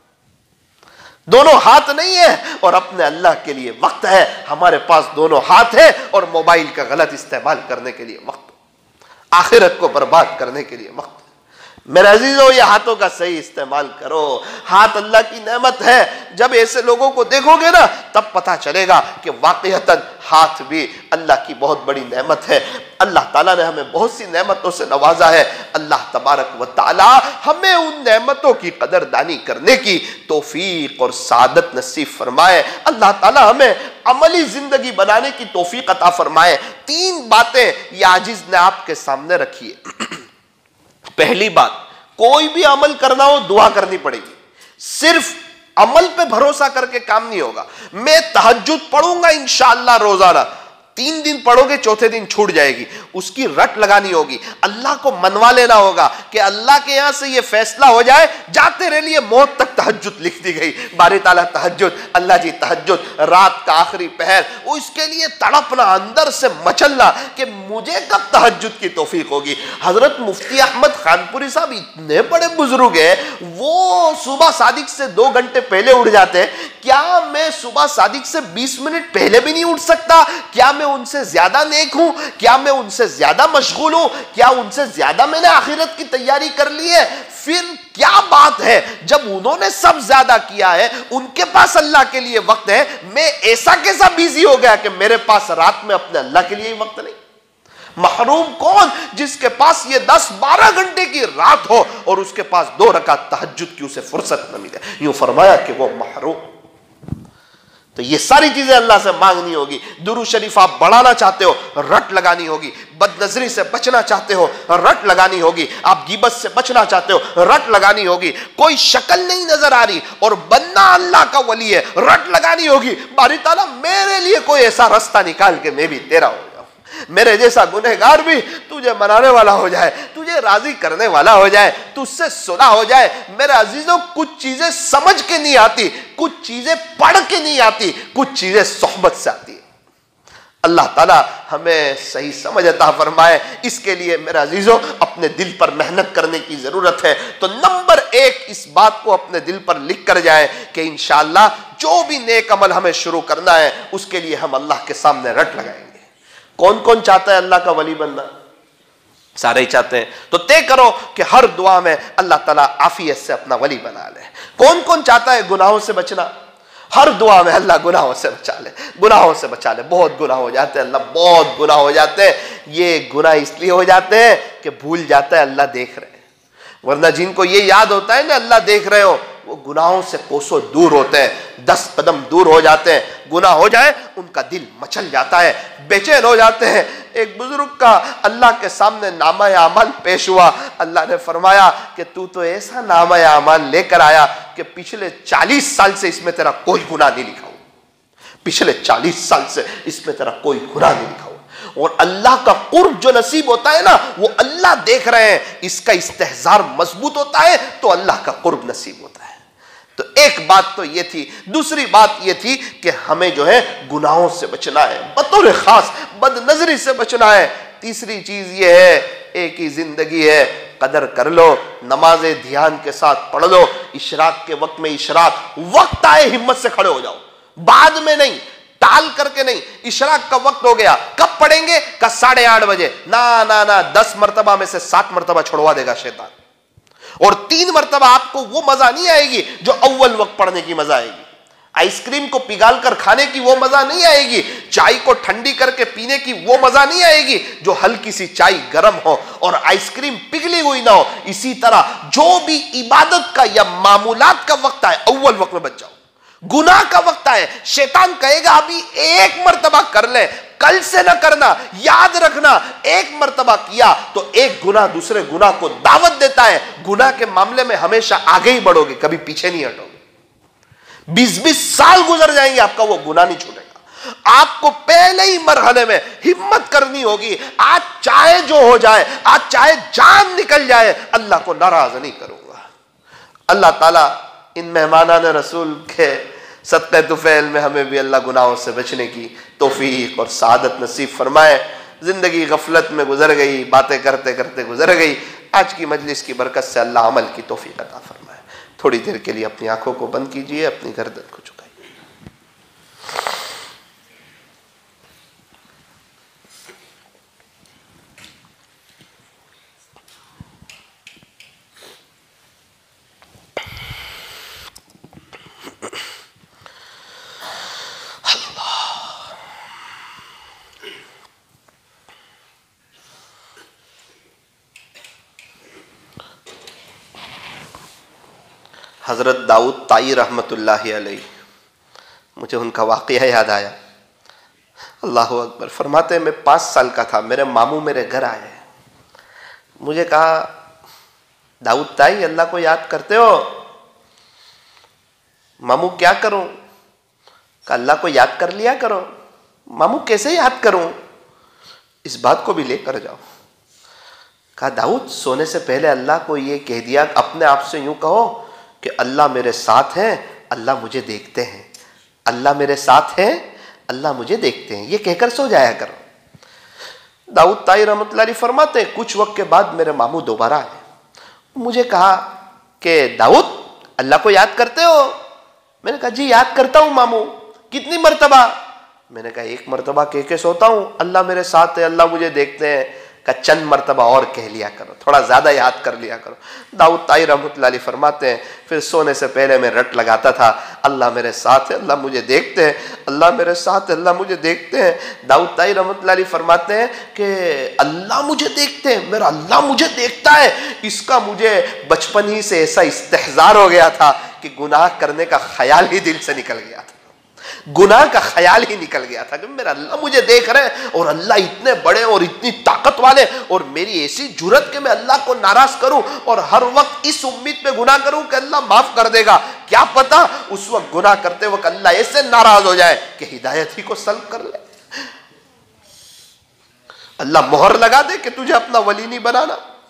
दोनों हाथ नहीं है और अपने अल्लाह के लिए वक्त है। हमारे पास दोनों हाथ है और मोबाइल का गलत इस्तेमाल करने के लिए वक्त, आखिरत को बर्बाद करने के लिए वक्त। मेरे अजीजों, ये हाथों का सही इस्तेमाल करो। हाथ अल्लाह की नेमत है। जब ऐसे लोगों को देखोगे ना तब पता चलेगा कि वाकईतन हाथ भी अल्लाह की बहुत बड़ी नेमत है। अल्लाह ताला ने हमें बहुत सी नेमतों से नवाजा है। अल्लाह तबारक व ताला हमें उन नेमतों की कदरदानी करने की तौफीक और सादत नसीब फरमाए। अल्लाह ताला हमें अमली जिंदगी बनाने की तौफीक अता फरमाए। 3 बातें ये आजिज ने आपके सामने रखी है। पहली बात, कोई भी अमल करना हो दुआ करनी पड़ेगी, सिर्फ अमल पे भरोसा करके काम नहीं होगा। मैं तहज्जुद पढ़ूंगा इंशाअल्लाह रोजाना, 3 दिन पढ़ोगे चौथे दिन छूट जाएगी, उसकी रट लगानी होगी। अल्लाह को मनवा लेना होगा कि अल्लाह के यहां से ये फैसला हो जाए, जा तेरे लिए मौत तक तहज्जुद लिख दी गई। बारी ताला तहज्जुद, अल्लाह जी तहज्जुद, रात का आखिरी पहर, वो इसके लिए तड़पना, अंदर से मचलना कि मुझे कब तहज्जुद की तौफीक होगी। हजरत मुफ्ती अहमद खानपुरी साहब इतने बड़े बुजुर्ग हैं, वो सुबह सादिक से 2 घंटे पहले उठ जाते हैं। क्या मैं सुबह सादिक से 20 मिनट पहले भी नहीं उठ सकता? क्या मैं उनसे ज्यादा नेक हूं? क्या मैं उनसे ज्यादा मशगूल हूं? क्या उनसे ज्यादा मैंने आखिरत की तैयारी कर ली है? फिर क्या बात है, जब उन्होंने सब ज्यादा किया है, उनके पास अल्लाह के लिए वक्त है, मैं ऐसा कैसा बिजी हो गया कि मेरे पास रात में अपने अल्लाह के लिए वक्त नहीं। महरूम कौन? जिसके पास ये 10-12 घंटे की रात हो और उसके पास 2 रकात तहज्जुद की उसे फुर्सत न मिले। यूं फरमाया कि वो महरूम। तो ये सारी चीजें अल्लाह से मांगनी होगी। दुरूद शरीफ आप बढ़ाना चाहते हो, रट लगानी होगी। बदनजरी से बचना चाहते हो, रट लगानी होगी। आप गिबत से बचना चाहते हो, रट लगानी होगी। कोई शक्ल नहीं नजर आ रही और बनना अल्लाह का वली है, रट लगानी होगी। बारी ताला मेरे लिए कोई ऐसा रास्ता निकाल के मैं भी तेरा हो जाऊं, मेरे जैसा गुनहगार भी तुझे मनाने वाला हो जाए, तुझे राजी करने वाला हो जाए, तुझसे सुना हो जाए। मेरे अजीजों, कुछ चीजें समझ के नहीं आती, कुछ चीजें पढ़ के नहीं आती, कुछ चीजें सोहबत से आती है। अल्लाह ताला हमें सही समझ अता फरमाए। इसके लिए मेरा अजीजों अपने दिल पर मेहनत करने की जरूरत है। तो नंबर 1 इस बात को अपने दिल पर लिख कर जाए कि इंशाअल्लाह जो भी नेक अमल हमें शुरू करना है उसके लिए हम अल्लाह के सामने रट लगाएंगे। कौन कौन चाहता है अल्लाह का वली बनना? सारे ही चाहते हैं। तो तय करो कि हर दुआ में अल्लाह ताला आफियत से अपना वली बना ले। कौन कौन चाहता है गुनाहों से बचना? हर दुआ में अल्लाह गुनाहों से बचा ले, गुनाहों से बचा ले। बहुत गुनाह हो जाते हैं अल्लाह, बहुत गुनाह हो जाते हैं। ये गुनाह इसलिए हो जाते हैं कि भूल जाता है अल्लाह देख रहे हैं। वरना जिनको ये याद होता है ना अल्लाह देख रहे हो, वो गुनाहों से कोसों दूर होते हैं, 10 कदम दूर हो जाते हैं। गुनाह हो जाए उनका दिल मचल जाता है, बेचैन हो जाते हैं। एक बुजुर्ग का अल्लाह के सामने नामा अमाल पेश हुआ। अल्लाह ने फरमाया कि तू तो ऐसा नामा अमाल लेकर आया कि पिछले 40 साल से इसमें तेरा कोई गुनाह नहीं लिखा हुआ। पिछले 40 साल से इसमें तेरा कोई गुनाह नहीं लिखा हुआ। और अल्लाह का कुर्ब जो नसीब होता है ना, वो अल्लाह देख रहे हैं, इसका इस्तेहजार मजबूत होता है तो अल्लाह का कुर्ब नसीब होता है। तो एक बात तो ये थी। दूसरी बात ये थी कि हमें जो है गुनाहों से बचना है, बतौर खास बदनजरी से बचना है। तीसरी चीज ये है, एक ही जिंदगी है, कदर कर लो, नमाजें ध्यान के साथ पढ़ लो। इशराक के वक्त में इशराक, वक्त आए हिम्मत से खड़े हो जाओ, बाद में नहीं, टाल करके नहीं। इशराक का वक्त हो गया, कब पढ़ेंगे? का 8:30 बजे। ना ना ना, 10 मरतबा में से 7 मरतबा छुड़वा देगा शैतान। और 3 मरतबा आपको वो मजा नहीं आएगी जो अव्वल वक्त पढ़ने की मजा आएगी। आइसक्रीम को पिघाल कर खाने की वो मजा नहीं आएगी, चाय को ठंडी करके पीने की वो मजा नहीं आएगी जो हल्की सी चाय गर्म हो और आइसक्रीम पिघली हुई ना हो। इसी तरह जो भी इबादत का या मामूलात का वक्त आए, अव्वल वक्त में बच जाओ। गुनाह का वक्त आए, शैतान कहेगा अभी 1 मरतबा कर ले, कल से ना करना, याद रखना। 1 मरतबा किया तो एक गुनाह दूसरे गुनाह को दावत देता है। गुनाह के मामले में हमेशा आगे ही बढ़ोगे, कभी पीछे नहीं हटोगे। 20-20 साल गुजर जाएंगे, आपका वो गुनाह नहीं छूटेगा। आपको पहले ही मरहले में हिम्मत करनी होगी, आज चाहे जो हो जाए, आज चाहे जान निकल जाए, अल्लाह को नाराज नहीं करूंगा। अल्लाह ताला इन मेहमानान रसूल के सदक़े तुफ़ैल में हमें भी अल्लाह गुनाहों से बचने की तौफीक और सआदत नसीब फरमाए। जिंदगी गफलत में गुजर गई, बातें करते करते गुजर गई। आज की मजलिस की बरकत से अल्लाह अमल की तौफीक अता फरमाए। थोड़ी देर के लिए अपनी आंखों को बंद कीजिए, अपनी गर्दन को झुकाइए। हज़रत दाऊद ताई रहमतुल्लाहि अलैह, मुझे उनका वाक़या याद आया। अल्लाह अकबर। फरमाते हैं मैं 5 साल का था, मेरे मामू मेरे घर आए, मुझे कहा दाऊद ताई अल्लाह को याद करते हो? मामू क्या करूं? कहा अल्लाह को याद कर लिया करो। मामू कैसे याद करूं? इस बात को भी लेकर जाओ। कहा दाऊद सोने से पहले अल्लाह को ये कह दिया, अपने आप से यूं कहो कि अल्लाह मेरे साथ है, अल्लाह मुझे देखते हैं। अल्लाह मेरे साथ है, अल्लाह मुझे देखते हैं, ये कहकर सो जाया करो। दाऊद ताई रहमतुल्लाह अलैह फरमाते हैं कुछ वक्त के बाद मेरे मामू दोबारा आए, मुझे कहा कि दाऊद अल्लाह को याद करते हो? मैंने कहा जी याद करता हूं मामू। कितनी मरतबा? मैंने कहा 1 मरतबा कह के सोता हूं, अल्लाह मेरे साथ है, अल्लाह मुझे देखते हैं। का चंद मरतबा और कह लिया करो, थोड़ा ज्यादा याद कर लिया करो। दाऊद ताई रहमतुल्लाह अलैह फरमाते हैं फिर सोने से पहले मैं रट लगाता था, अल्लाह मेरे साथ है, अल्लाह मुझे देखते हैं, अल्लाह मेरे साथ है, अल्लाह मुझे देखते हैं। दाऊद ताई रहमतुल्लाह अलैह फरमाते हैं कि अल्लाह मुझे देखते हैं, मेरा अल्लाह मुझे देखता है, इसका मुझे बचपन ही से ऐसा इस्तेहजार हो गया था कि गुनाह करने का ख्याल ही दिल से निकल गया था। गुनाह का ख्याल ही निकल गया था कि मेरा अल्लाह मुझे देख रहे हैं और अल्लाह इतने बड़े और इतनी ताकत वाले, और मेरी ऐसी जुर्रत कि मैं अल्लाह को नाराज करूं और हर वक्त इस उम्मीद पे गुनाह करूं कि अल्लाह माफ कर देगा। क्या पता उस वक्त गुनाह करते वक्त अल्लाह ऐसे नाराज हो जाए कि हिदायत ही को सल्ब कर ले, अल्लाह मोहर लगा दे कि तुझे अपना वली नहीं बनाना।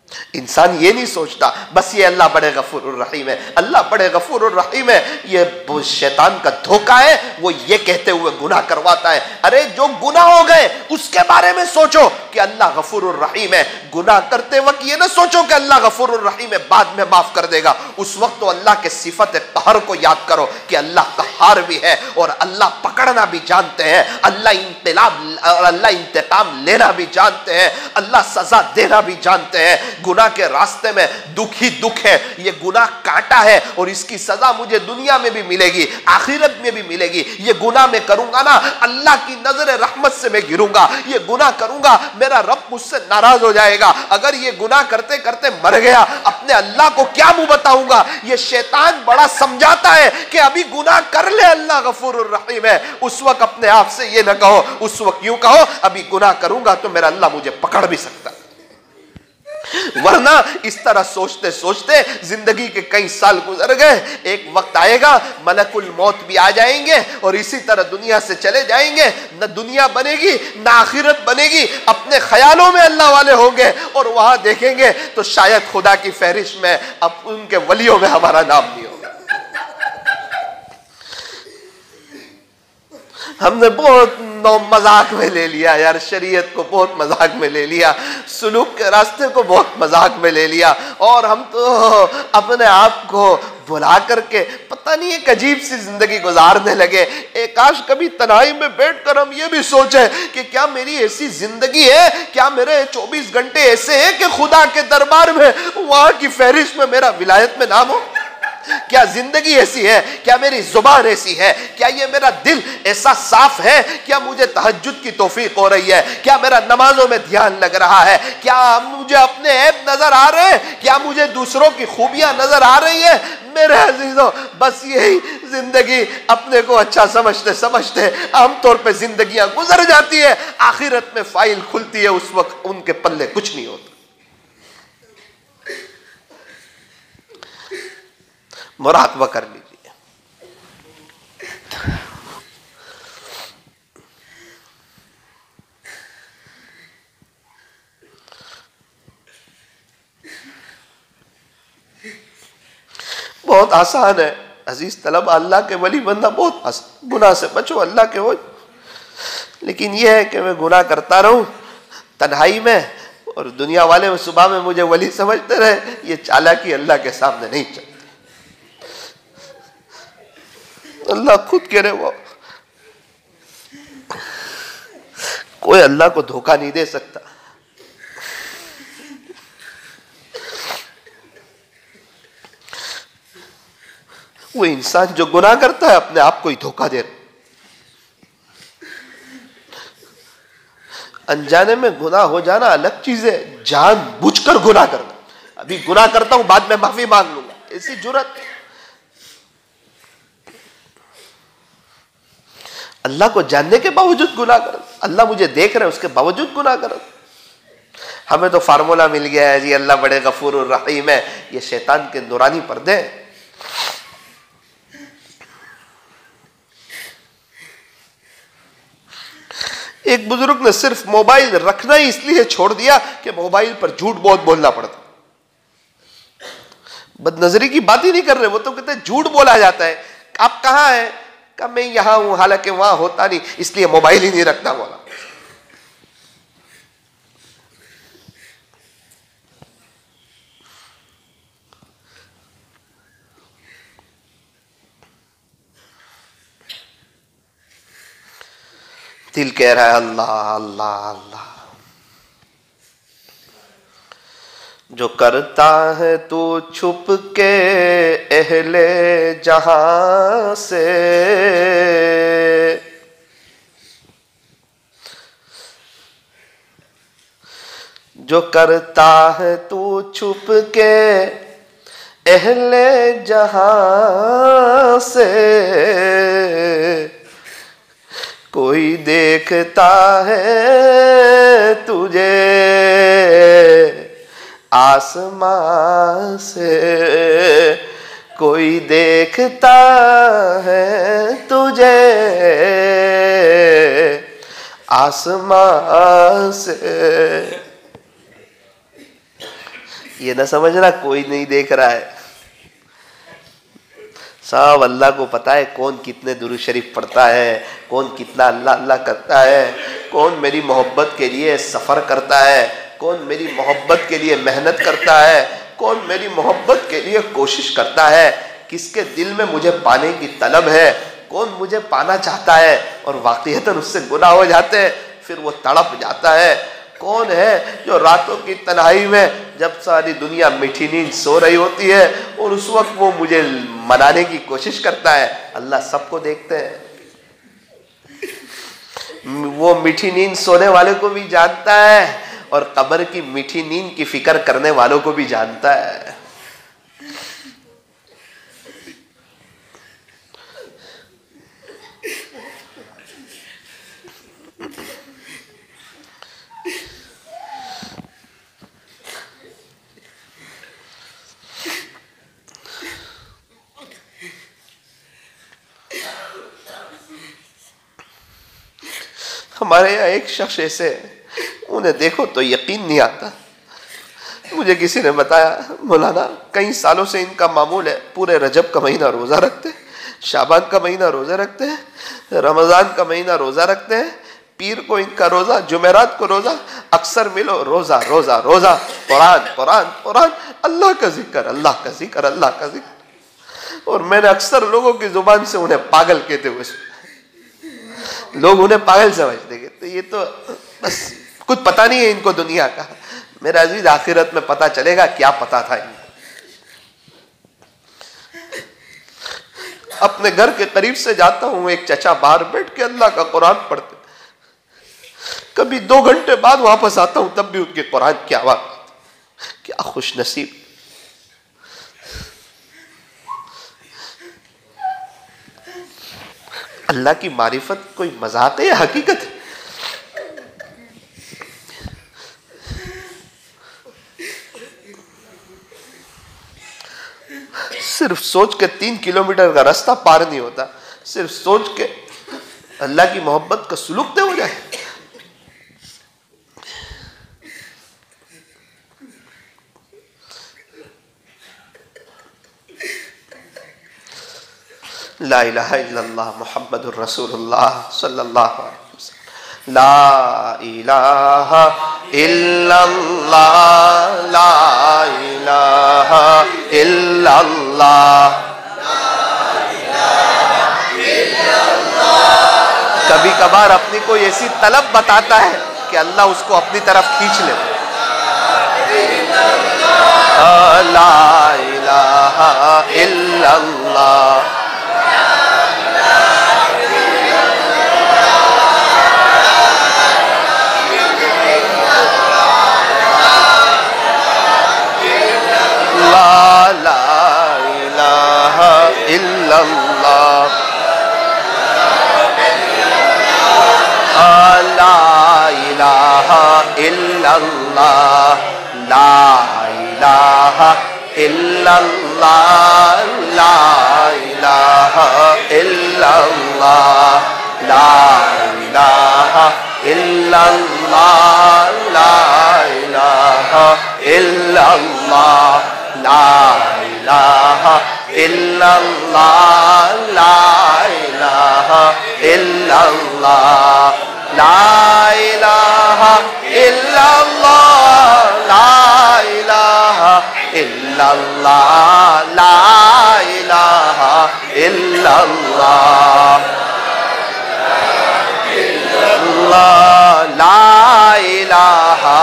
इंसान ये नहीं सोचता बस ये अल्लाह बड़े गफूर रहीम है, अल्लाह बड़े गफूर रहीम है, ये शैतान का धोखा है। वो ये कहते हुए गुनाह करवाता है। अरे जो गुनाह हो गए उसके बारे में सोचो कि अल्लाह गफूर रहीम है। गुनाह करते वक्त ये ना सोचो कि अल्लाह गफूर रहीम है, बाद में माफ कर देगा। उस वक्त तो अल्लाह के सिफत कहर को याद करो कि अल्लाह कहर भी है और अल्लाह पकड़ना भी जानते हैं, अल्लाह इंतकाम लेना भी जानते हैं, अल्लाह सजा देना भी जानते हैं। गुनाह के रास्ते में दुख ही दुख है, ये गुनाह कांटा है और इसकी सजा मुझे दुनिया में भी मिलेगी, आखिरत में भी मिलेगी। ये गुनाह मैं करूंगा ना, अल्लाह की नजर रहमत से मैं गिरूंगा। ये गुनाह करूंगा, मेरा रब मुझसे नाराज हो जाएगा। अगर ये गुनाह करते करते मर गया, अपने अल्लाह को क्या मुंह बताऊंगा। ये शैतान बड़ा समझाता है कि अभी गुनाह कर ले, अल्लाह गफूर रहीम है। उस वक्त अपने आप से ये ना कहो, उस वक्त यूं कहो अभी गुनाह करूंगा तो मेरा अल्लाह मुझे पकड़ भी सकता है। वरना इस तरह सोचते सोचते जिंदगी के कई साल गुजर गए। एक वक्त आएगा मलकुल मौत भी आ जाएंगे और इसी तरह दुनिया से चले जाएंगे। न दुनिया बनेगी न आखिरत बनेगी, अपने ख्यालों में अल्लाह वाले होंगे और वहां देखेंगे तो शायद खुदा की फहरिस्त में अब उनके वलियों में हमारा नाम नहीं होगा। हमने बहुत मजाक में ले लिया यार, शरीयत को बहुत मजाक में ले लिया, सुलूक के रास्ते को बहुत मजाक में ले लिया और हम तो अपने आप को भुला करके पता नहीं एक अजीब सी जिंदगी गुजारने लगे। एक काश कभी तन्हाई में बैठकर हम ये भी सोचे कि क्या मेरी ऐसी जिंदगी है, क्या मेरे 24 घंटे ऐसे हैं कि खुदा के दरबार में वहां की फहरिस्त में मेरा विलायत में नाम हो। क्या जिंदगी ऐसी है, क्या मेरी जुबान ऐसी है, क्या ये मेरा दिल ऐसा साफ है, क्या मुझे तहज्जुद की तौफीक हो रही है, क्या मेरा नमाजों में ध्यान लग रहा है, क्या मुझे अपने ऐब नजर आ रहे हैं, क्या मुझे दूसरों की खूबियां नजर आ रही है। मेरे अजीजों, बस यही जिंदगी अपने को अच्छा समझते समझते आमतौर पे जिंदगियां गुजर जाती है। आखिरत में फाइल खुलती है, उस वक्त उनके पल्ले कुछ नहीं होता। मुराकबा कर लीजिए। बहुत आसान है अजीज तलब, अल्लाह के वली बंदा बहुत आसान, गुनाह से बचो अल्लाह के हो। लेकिन यह है कि मैं गुनाह करता रहूं तन्हाई में और दुनिया वाले सुबह में मुझे वली समझते रहे, ये चालाकी अल्लाह के सामने नहीं चलती। अल्लाह खुद कह रहे वो कोई अल्लाह को धोखा नहीं दे सकता। वो इंसान जो गुनाह करता है अपने आप को ही धोखा दे रहा। अनजाने में गुनाह हो जाना अलग चीज है, जानबूझकर गुनाह करना, अभी गुनाह करता हूं बाद में माफी मांग लूंगा, ऐसी जुर्रत। अल्लाह को जानने के बावजूद गुनाह कर, अल्लाह मुझे देख रहे उसके बावजूद गुनाह कर। हमें तो फार्मूला मिल गया है जी, अल्लाह बड़े गफूर रहीम है। ये शैतान के नूरानी पर्दे। एक बुजुर्ग ने सिर्फ मोबाइल रखना ही इसलिए छोड़ दिया कि मोबाइल पर झूठ बहुत बोलना पड़ता। बदनजरी की बात ही नहीं कर रहे, वो तो कहते झूठ बोला जाता है। आप कहां हैं? कब मैं यहां हूं, हालांकि वहां होता नहीं, इसलिए मोबाइल ही नहीं रखना बोला। दिल कह रहा है अल्लाह अल्लाह अल्लाह। जो करता है तू छुप के अहले जहां से, जो करता है तू छुप के अहले जहां से, कोई देखता है तुझे आसमां से, कोई देखता है तुझे आसमां से। ये ना समझना कोई नहीं देख रहा है, सब अल्लाह को पता है कौन कितने दुरूद शरीफ पढ़ता है, कौन कितना अल्लाह अल्लाह करता है, कौन मेरी मोहब्बत के लिए सफ़र करता है, कौन मेरी मोहब्बत के लिए मेहनत करता है, कौन मेरी मोहब्बत के लिए कोशिश करता है, किसके दिल में मुझे पाने की तलब है, कौन मुझे पाना चाहता है और वाक़ईतन उससे गुनाह हो जाते हैं, फिर वो तड़प जाता है। कौन है जो रातों की तन्हाई में जब सारी दुनिया मीठी नींद सो रही होती है और उस वक्त वो मुझे मनाने की कोशिश करता है। अल्लाह सबको देखते हैं, वो मीठी नींद सोने वाले को भी जानता है और कब्र की मीठी नींद की फिक्र करने वालों को भी जानता है। हमारे यहाँ एक शख्स ऐसे, उन्हें देखो तो यकीन नहीं आता। मुझे किसी ने बताया, मौलाना कई सालों से इनका मामूल है, पूरे रजब का महीना रोज़ा रखते हैं, शाबान का महीना रोज़ा रखते हैं, रमज़ान का महीना रोज़ा रखते हैं, पीर को इनका रोज़ा, जुमेरात को रोज़ा, अक्सर मिलो रोज़ा रोज़ा रोज़ा, कुरान कुरान कुरान, अल्लाह का जिक्र अल्लाह का जिक्र अल्लाह का जिक्र। और मैंने अक्सर लोगों की ज़ुबान से उन्हें पागल कहते हुए, लोग उन्हें पागल समझते हैं, तो ये तो बस कुछ पता नहीं है इनको दुनिया का। मेरा अजीज, आखिरत में पता चलेगा क्या पता था इनको। अपने घर के करीब से जाता हूं, एक चचा बाहर बैठ के अल्लाह का कुरान पढ़ते, कभी 2 घंटे बाद वापस आता हूं तब भी उनके कुरान की आवाज। क्या खुश नसीब। अल्लाह की मारिफत कोई मजाक है या हकीकत है? सिर्फ सोच के 3 किलोमीटर का रास्ता पार नहीं होता, सिर्फ सोच के अल्लाह की मोहब्बत का सुलूक हो जाए। ला इलाहा इल्लल्लाह मुहम्मदुर रसूलुल्लाह सल्लल्लाहु अलैहि वसल्लम। ला इलाहा इल्लल्लाह, ला इलाहा इल्लल्लाह। कभी कभार अपनी कोई ऐसी तलब बताता है कि अल्लाह उसको अपनी तरफ खींच ले। ला इलाहा इल्लल्लाह। इल्लल्लाह, ला इलाहा इल्लल्लाह, ला इलाहा इल्लल्लाह, ला इलाहा इल्लल्लाह, ला इलाहा इल्लल्लाह, ला इलाहा इल्लल्लाह, ला इलाहा इल्लल्लाह, ला इलाहा इल्लल्लाह, ला इलाहा इल्लल्लाह, ला इलाहा इल्लल्लाह, ला इलाहा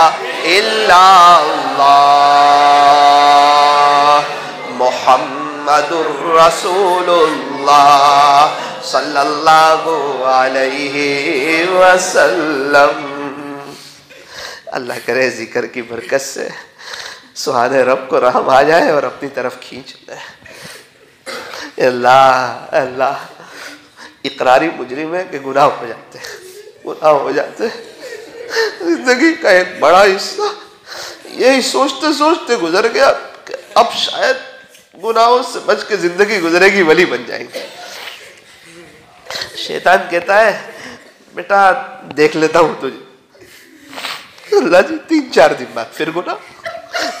इल्लल्लाह मुहम्मदुर रसूलुल्लाह सल्लल्लाहु अलैहि वसल्लम। अल्लाह करे जिक्र की बरकत से सुहाने रब को रहम आ जाए और अपनी तरफ खींच ले। अल्लाह अल्लाह, इकरारी मुजरिम है कि गुनाह हो जाते हैं, गुनाह हो जाते हैं। जिंदगी का एक बड़ा हिस्सा यही सोचते सोचते गुजर गया कि अब शायद गुनाहों से बच के जिंदगी गुजरेगी, वली बन जाएंगे। शैतान कहता है बेटा देख लेता हूं तुझे। अल्लाह जी 3-4 दिन बाद फिर गुनाह,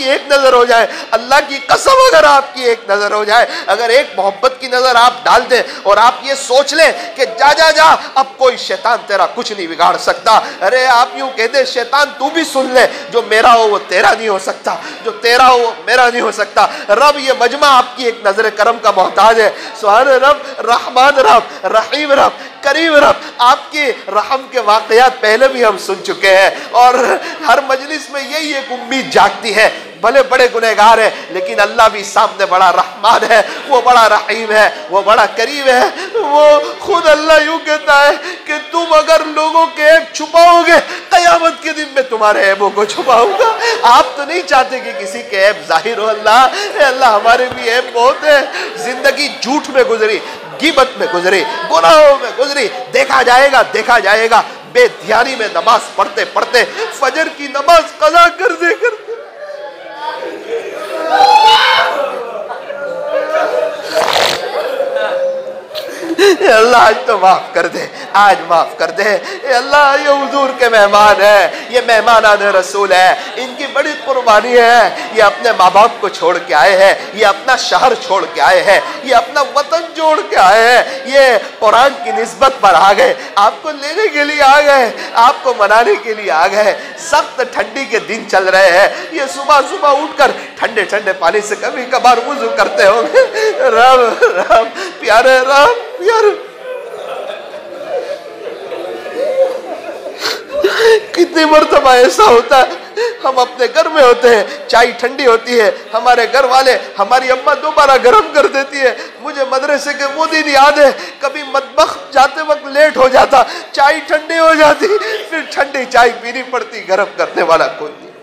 आपकी एक नजर हो जाए, अल्लाह की कसम अगर आपकी एक नजर हो जाए, अगर एक मोहब्बत की नजर आप डाल दें और आप ये सोच लें कि जा जा जा, अब कोई शैतान तेरा कुछ नहीं बिगाड़ सकता। अरे आप यूं कह दे, शैतान तू भी सुन ले, जो मेरा हो वो तेरा नहीं हो सकता, जो तेरा हो वो मेरा नहीं हो सकता। रब ये मजमा आपकी एक नजर करम का मोहताज है। सुभान रब, रहमान रब, रहीम रब, करीम रब। आपके रहम के वाकयात पहले भी हम सुन चुके हैं और हर मजलिस में यही एक उम्मीद जागती है, भले बड़े गुनहगार है लेकिन अल्लाह भी सामने बड़ा रहमान है, वो बड़ा रहीम है, वो बड़ा करीम है। वो खुद अल्लाह यूं कहता है कि तुम अगर लोगों के ऐब छुपाओगे, कयामत के दिन में तुम्हारे ऐबों को छुपाऊंगा। आप तो नहीं चाहते कि किसी के ऐब जाहिर हो। अल्लाह हमारे भी ऐब बहुत है। जिंदगी झूठ में गुजरी, गिबत में गुजरी, गुनाहों में गुजरी, देखा जाएगा। बेध्यानी में नमाज पढ़ते पढ़ते फजर की नमाज कज़ा करते अल्लाह आज तो माफ कर दे, आज माफ कर दे। अल्लाह ये हुजूर के मेहमान है, ये मेहमान आने रसूल है, इनकी बड़ी कुर्बानी है। ये अपने माँ बाप को छोड़ के आए हैं, ये अपना शहर छोड़ के आए हैं, ये अपना वतन छोड़ के आए हैं, ये कुरान की निस्बत पर आ गए, आपको लेने के लिए आ गए, आपको मनाने के लिए आ गए। सख्त ठंडी के दिन चल रहे हैं, ये सुबह सुबह उठकर ठंडे ठंडे पानी से कभी कभार वुजू करते होंगे। रब रब प्यारे रब यार, कितनी मर्तबा ऐसा होता है, हम अपने घर में होते हैं, चाय ठंडी होती है, हमारे घर वाले, हमारी अम्मा दोबारा गर्म कर देती है। मुझे मदरसे के वो दिन याद है, कभी मतबख जाते वक्त लेट हो जाता, चाय ठंडी हो जाती, फिर ठंडी चाय पीनी पड़ती, गर्म करने वाला कोई नहीं।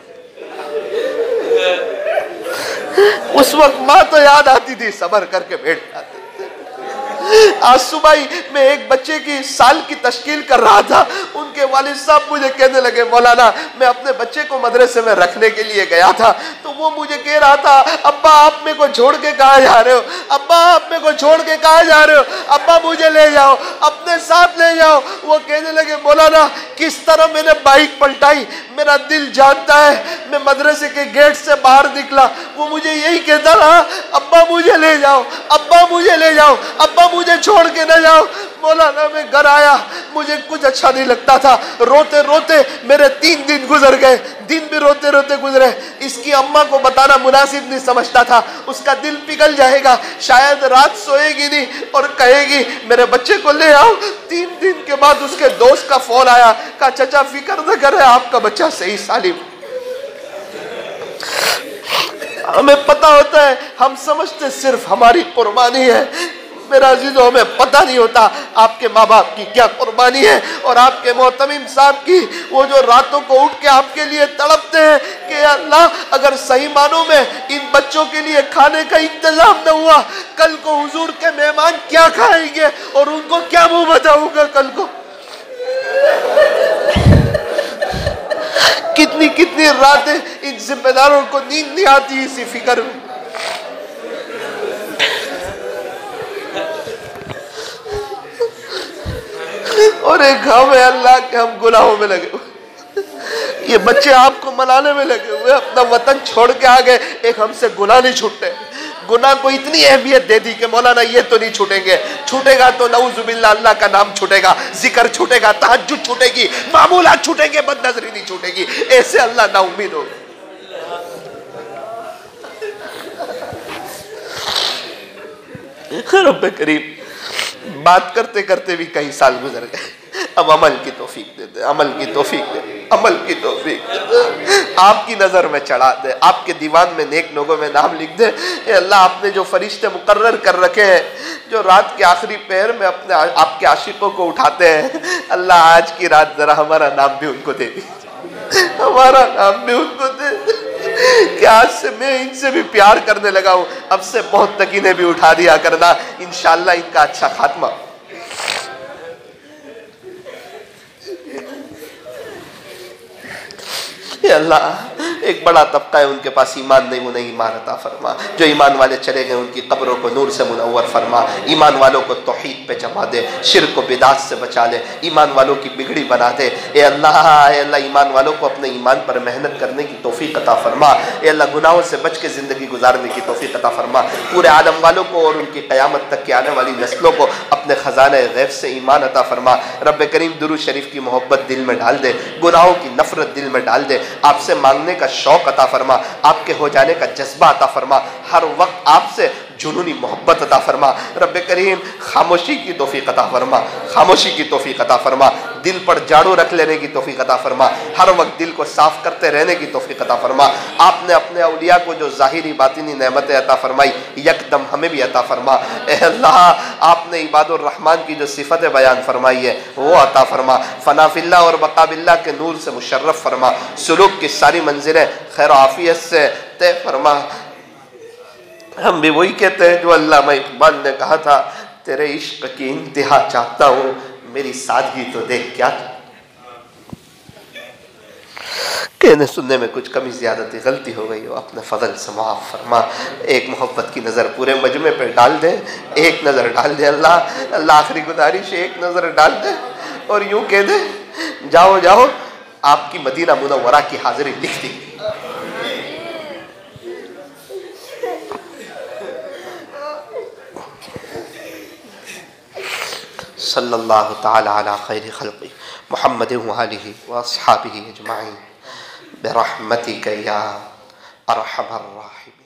उस वक्त माँ तो याद आती थी, सब्र करके बैठ जाती। आज सुबह ही मैं एक बच्चे की साल की तश्कील कर रहा था, उनके वालिद साहब मुझे कहने लगे, मौलाना मैं अपने बच्चे को मदरसे में रखने के लिए गया था, तो वो मुझे कह रहा था, अब्बा आप मेरे को छोड़ के कहाँ जा रहे हो, अब्बा आप मेरे को छोड़ के कहाँ जा रहे हो, अब्बा मुझे ले जाओ, अपने साथ ले जाओ। वो कहने लगे, मौलाना किस तरह मैंने बाइक पलटाई, मेरा दिल जानता है। मैं मदरसे के गेट से बाहर निकला, वो मुझे यही कहता रहा, अब्बा मुझे ले जाओ, अब्बा मुझे ले जाओ, अब्बा मुझे छोड़ के न जाओ। मौलाना मैं घर आया, मुझे कुछ अच्छा नहीं लगता था, रोते रोते मेरे 3 दिन गुजर गए, दिन भी रोते रोते गुजरे। इसकी अम्मा को बताना मुनासिब नहीं समझता था, उसका दिल पिघल जाएगा, शायद रात सोएगी नहीं और कहेगी मेरे बच्चे को ले आओ। 3 दिन के बाद उसके दोस्त का फोन आया, कहा चाचा फिक्र न करे, आपका बच्चा सही सालिम। हमें पता होता है, हम समझते सिर्फ हमारी कुर्बानी है। मेरा अजीजों, हमें पता नहीं होता आपके माँ बाप की क्या कुर्बानी है, और आपके मोहतमिम साहब की, वो जो रातों को उठ के आपके लिए तड़पते हैं कि अल्लाह अगर सही मानों में इन बच्चों के लिए खाने का इंतजाम न हुआ, कल को हुजूर के मेहमान क्या खाएंगे और उनको क्या मुंह बताऊंगा कल को। कितनी कितनी रातें इन जिम्मेदारों को नींद नहीं आती इसी फिक्र में। और एक हम है अल्लाह के, हम गुनाहों में लगे हुए, ये बच्चे आपको मनाने में लगे हुए, अपना वतन छोड़ के आ गए, एक हमसे गुनाह नहीं छूटते। गुनाह को इतनी अहमियत दे दी कि मौलाना ये तो नहीं छूटेंगे, छूटेगा तो नऊजुबिल्लाह अल्लाह का नाम छूटेगा, जिक्र छूटेगा, तहज्जुद छूटेगी, मामूलात छूटेंगे, बदनजरी नहीं छूटेगी। ऐसे अल्लाह ना उम्मीद हो। रब्बे करीम, बात करते करते भी कई साल गुजर गए, अब अमल की तौफीक दे दे, अमल की तौफीक दे, अमल की तौफीक दे दे, आपकी नज़र में चढ़ा दे, आपके दीवान में नेक लोगों में नाम लिख दे। अल्लाह आपने जो फरिश्ते मुकर्रर कर रखे हैं, जो रात के आखिरी पहर में अपने आपके आशिकों को उठाते हैं, अल्लाह आज की रात जरा हमारा नाम भी उनको दे दीजिए, हमारा नाम भी उनको दे कि आज से मैं इनसे भी प्यार करने लगा हूँ, अब से बहुत तक इन्हें भी उठा दिया करना, इंशाअल्लाह इनका अच्छा खात्मा। अल्लाह एक बड़ा तबका है उनके पास ईमान नहीं, उन्हें ईमान अता फरमा। जो ईमान वाले चले गए उनकी कब्रों को नूर से मुनव्वर फरमा। ईमान वालों को तौहीद पे जमा दे, शिर्क को बिदात से बचा ले, ईमान वालों की बिगड़ी बना दे। ए अल्लाह ईमान वालों को अपने ईमान पर मेहनत करने की तौफीक अता फरमा। ए अल्लाह गुनाहों से बच के ज़िंदगी गुजारने की तौफीक अता फरमा। पूरे आलम वालों को और उनकी क़यामत तक की आने वाली नस्लों को अपने ख़जाने गैब से ईमान अता फरमा। रब करीम दुरूद शरीफ की मोहब्बत दिल में डाल दे, गुनाहों की नफरत दिल में डाल दे, आपसे मांगने का शौक़ अता फरमा, आपके हो जाने का जज्बा अता फरमा, हर वक्त आपसे जुनूनी मोहब्बत अता फरमा। रब करीम खामोशी की तौफीक अता फरमा, खामोशी की तौफीक अता फरमा, दिल पर झाड़ू रख लेने की तौफीक अता फरमा, हर वक्त दिल को साफ करते रहने की तौफीक अता फरमा। आपने अपने औलिया को जो ज़ाहिरी बातिनी नेमतें अता फरमाई यकदम हमें भी अता फरमा। ए अल्लाह आपने इबादुर रहमान की जो सिफ़तें बयान फरमाई है वो अता फरमा। फनाफिल्ला और बकाबिल्ला के नूर से मुशर्रफ फरमा। सुलूक की सारी मंजिलें खैर आफियत से तय फरमा। हम भी वही कहते हैं जो अल्लामा इकबाल ने कहा था, तेरे इश्क की इंतहा चाहता हूँ, मेरी सादगी तो देख क्या। कहने सुनने में कुछ कमी ज़्यादती गलती हो गई हो, अपने फजल से माफ़ फरमा। एक मोहब्बत की नज़र पूरे मजमे पे डाल दे, एक नज़र डाल दे अल्लाह। अल्लाह आखिरी गुजारिश एक नज़र डाल दे और यूँ कह दे जाओ जाओ आपकी मदीना मुनव्वरा की हाजिरी लिख दी। सल्लल्लाहु तआला अला खैरि खल्क़ि मुहम्मद व आलिहि व अस्हाबिहि अजमाइन बिरहमतिका या अरहमर राहिमीन।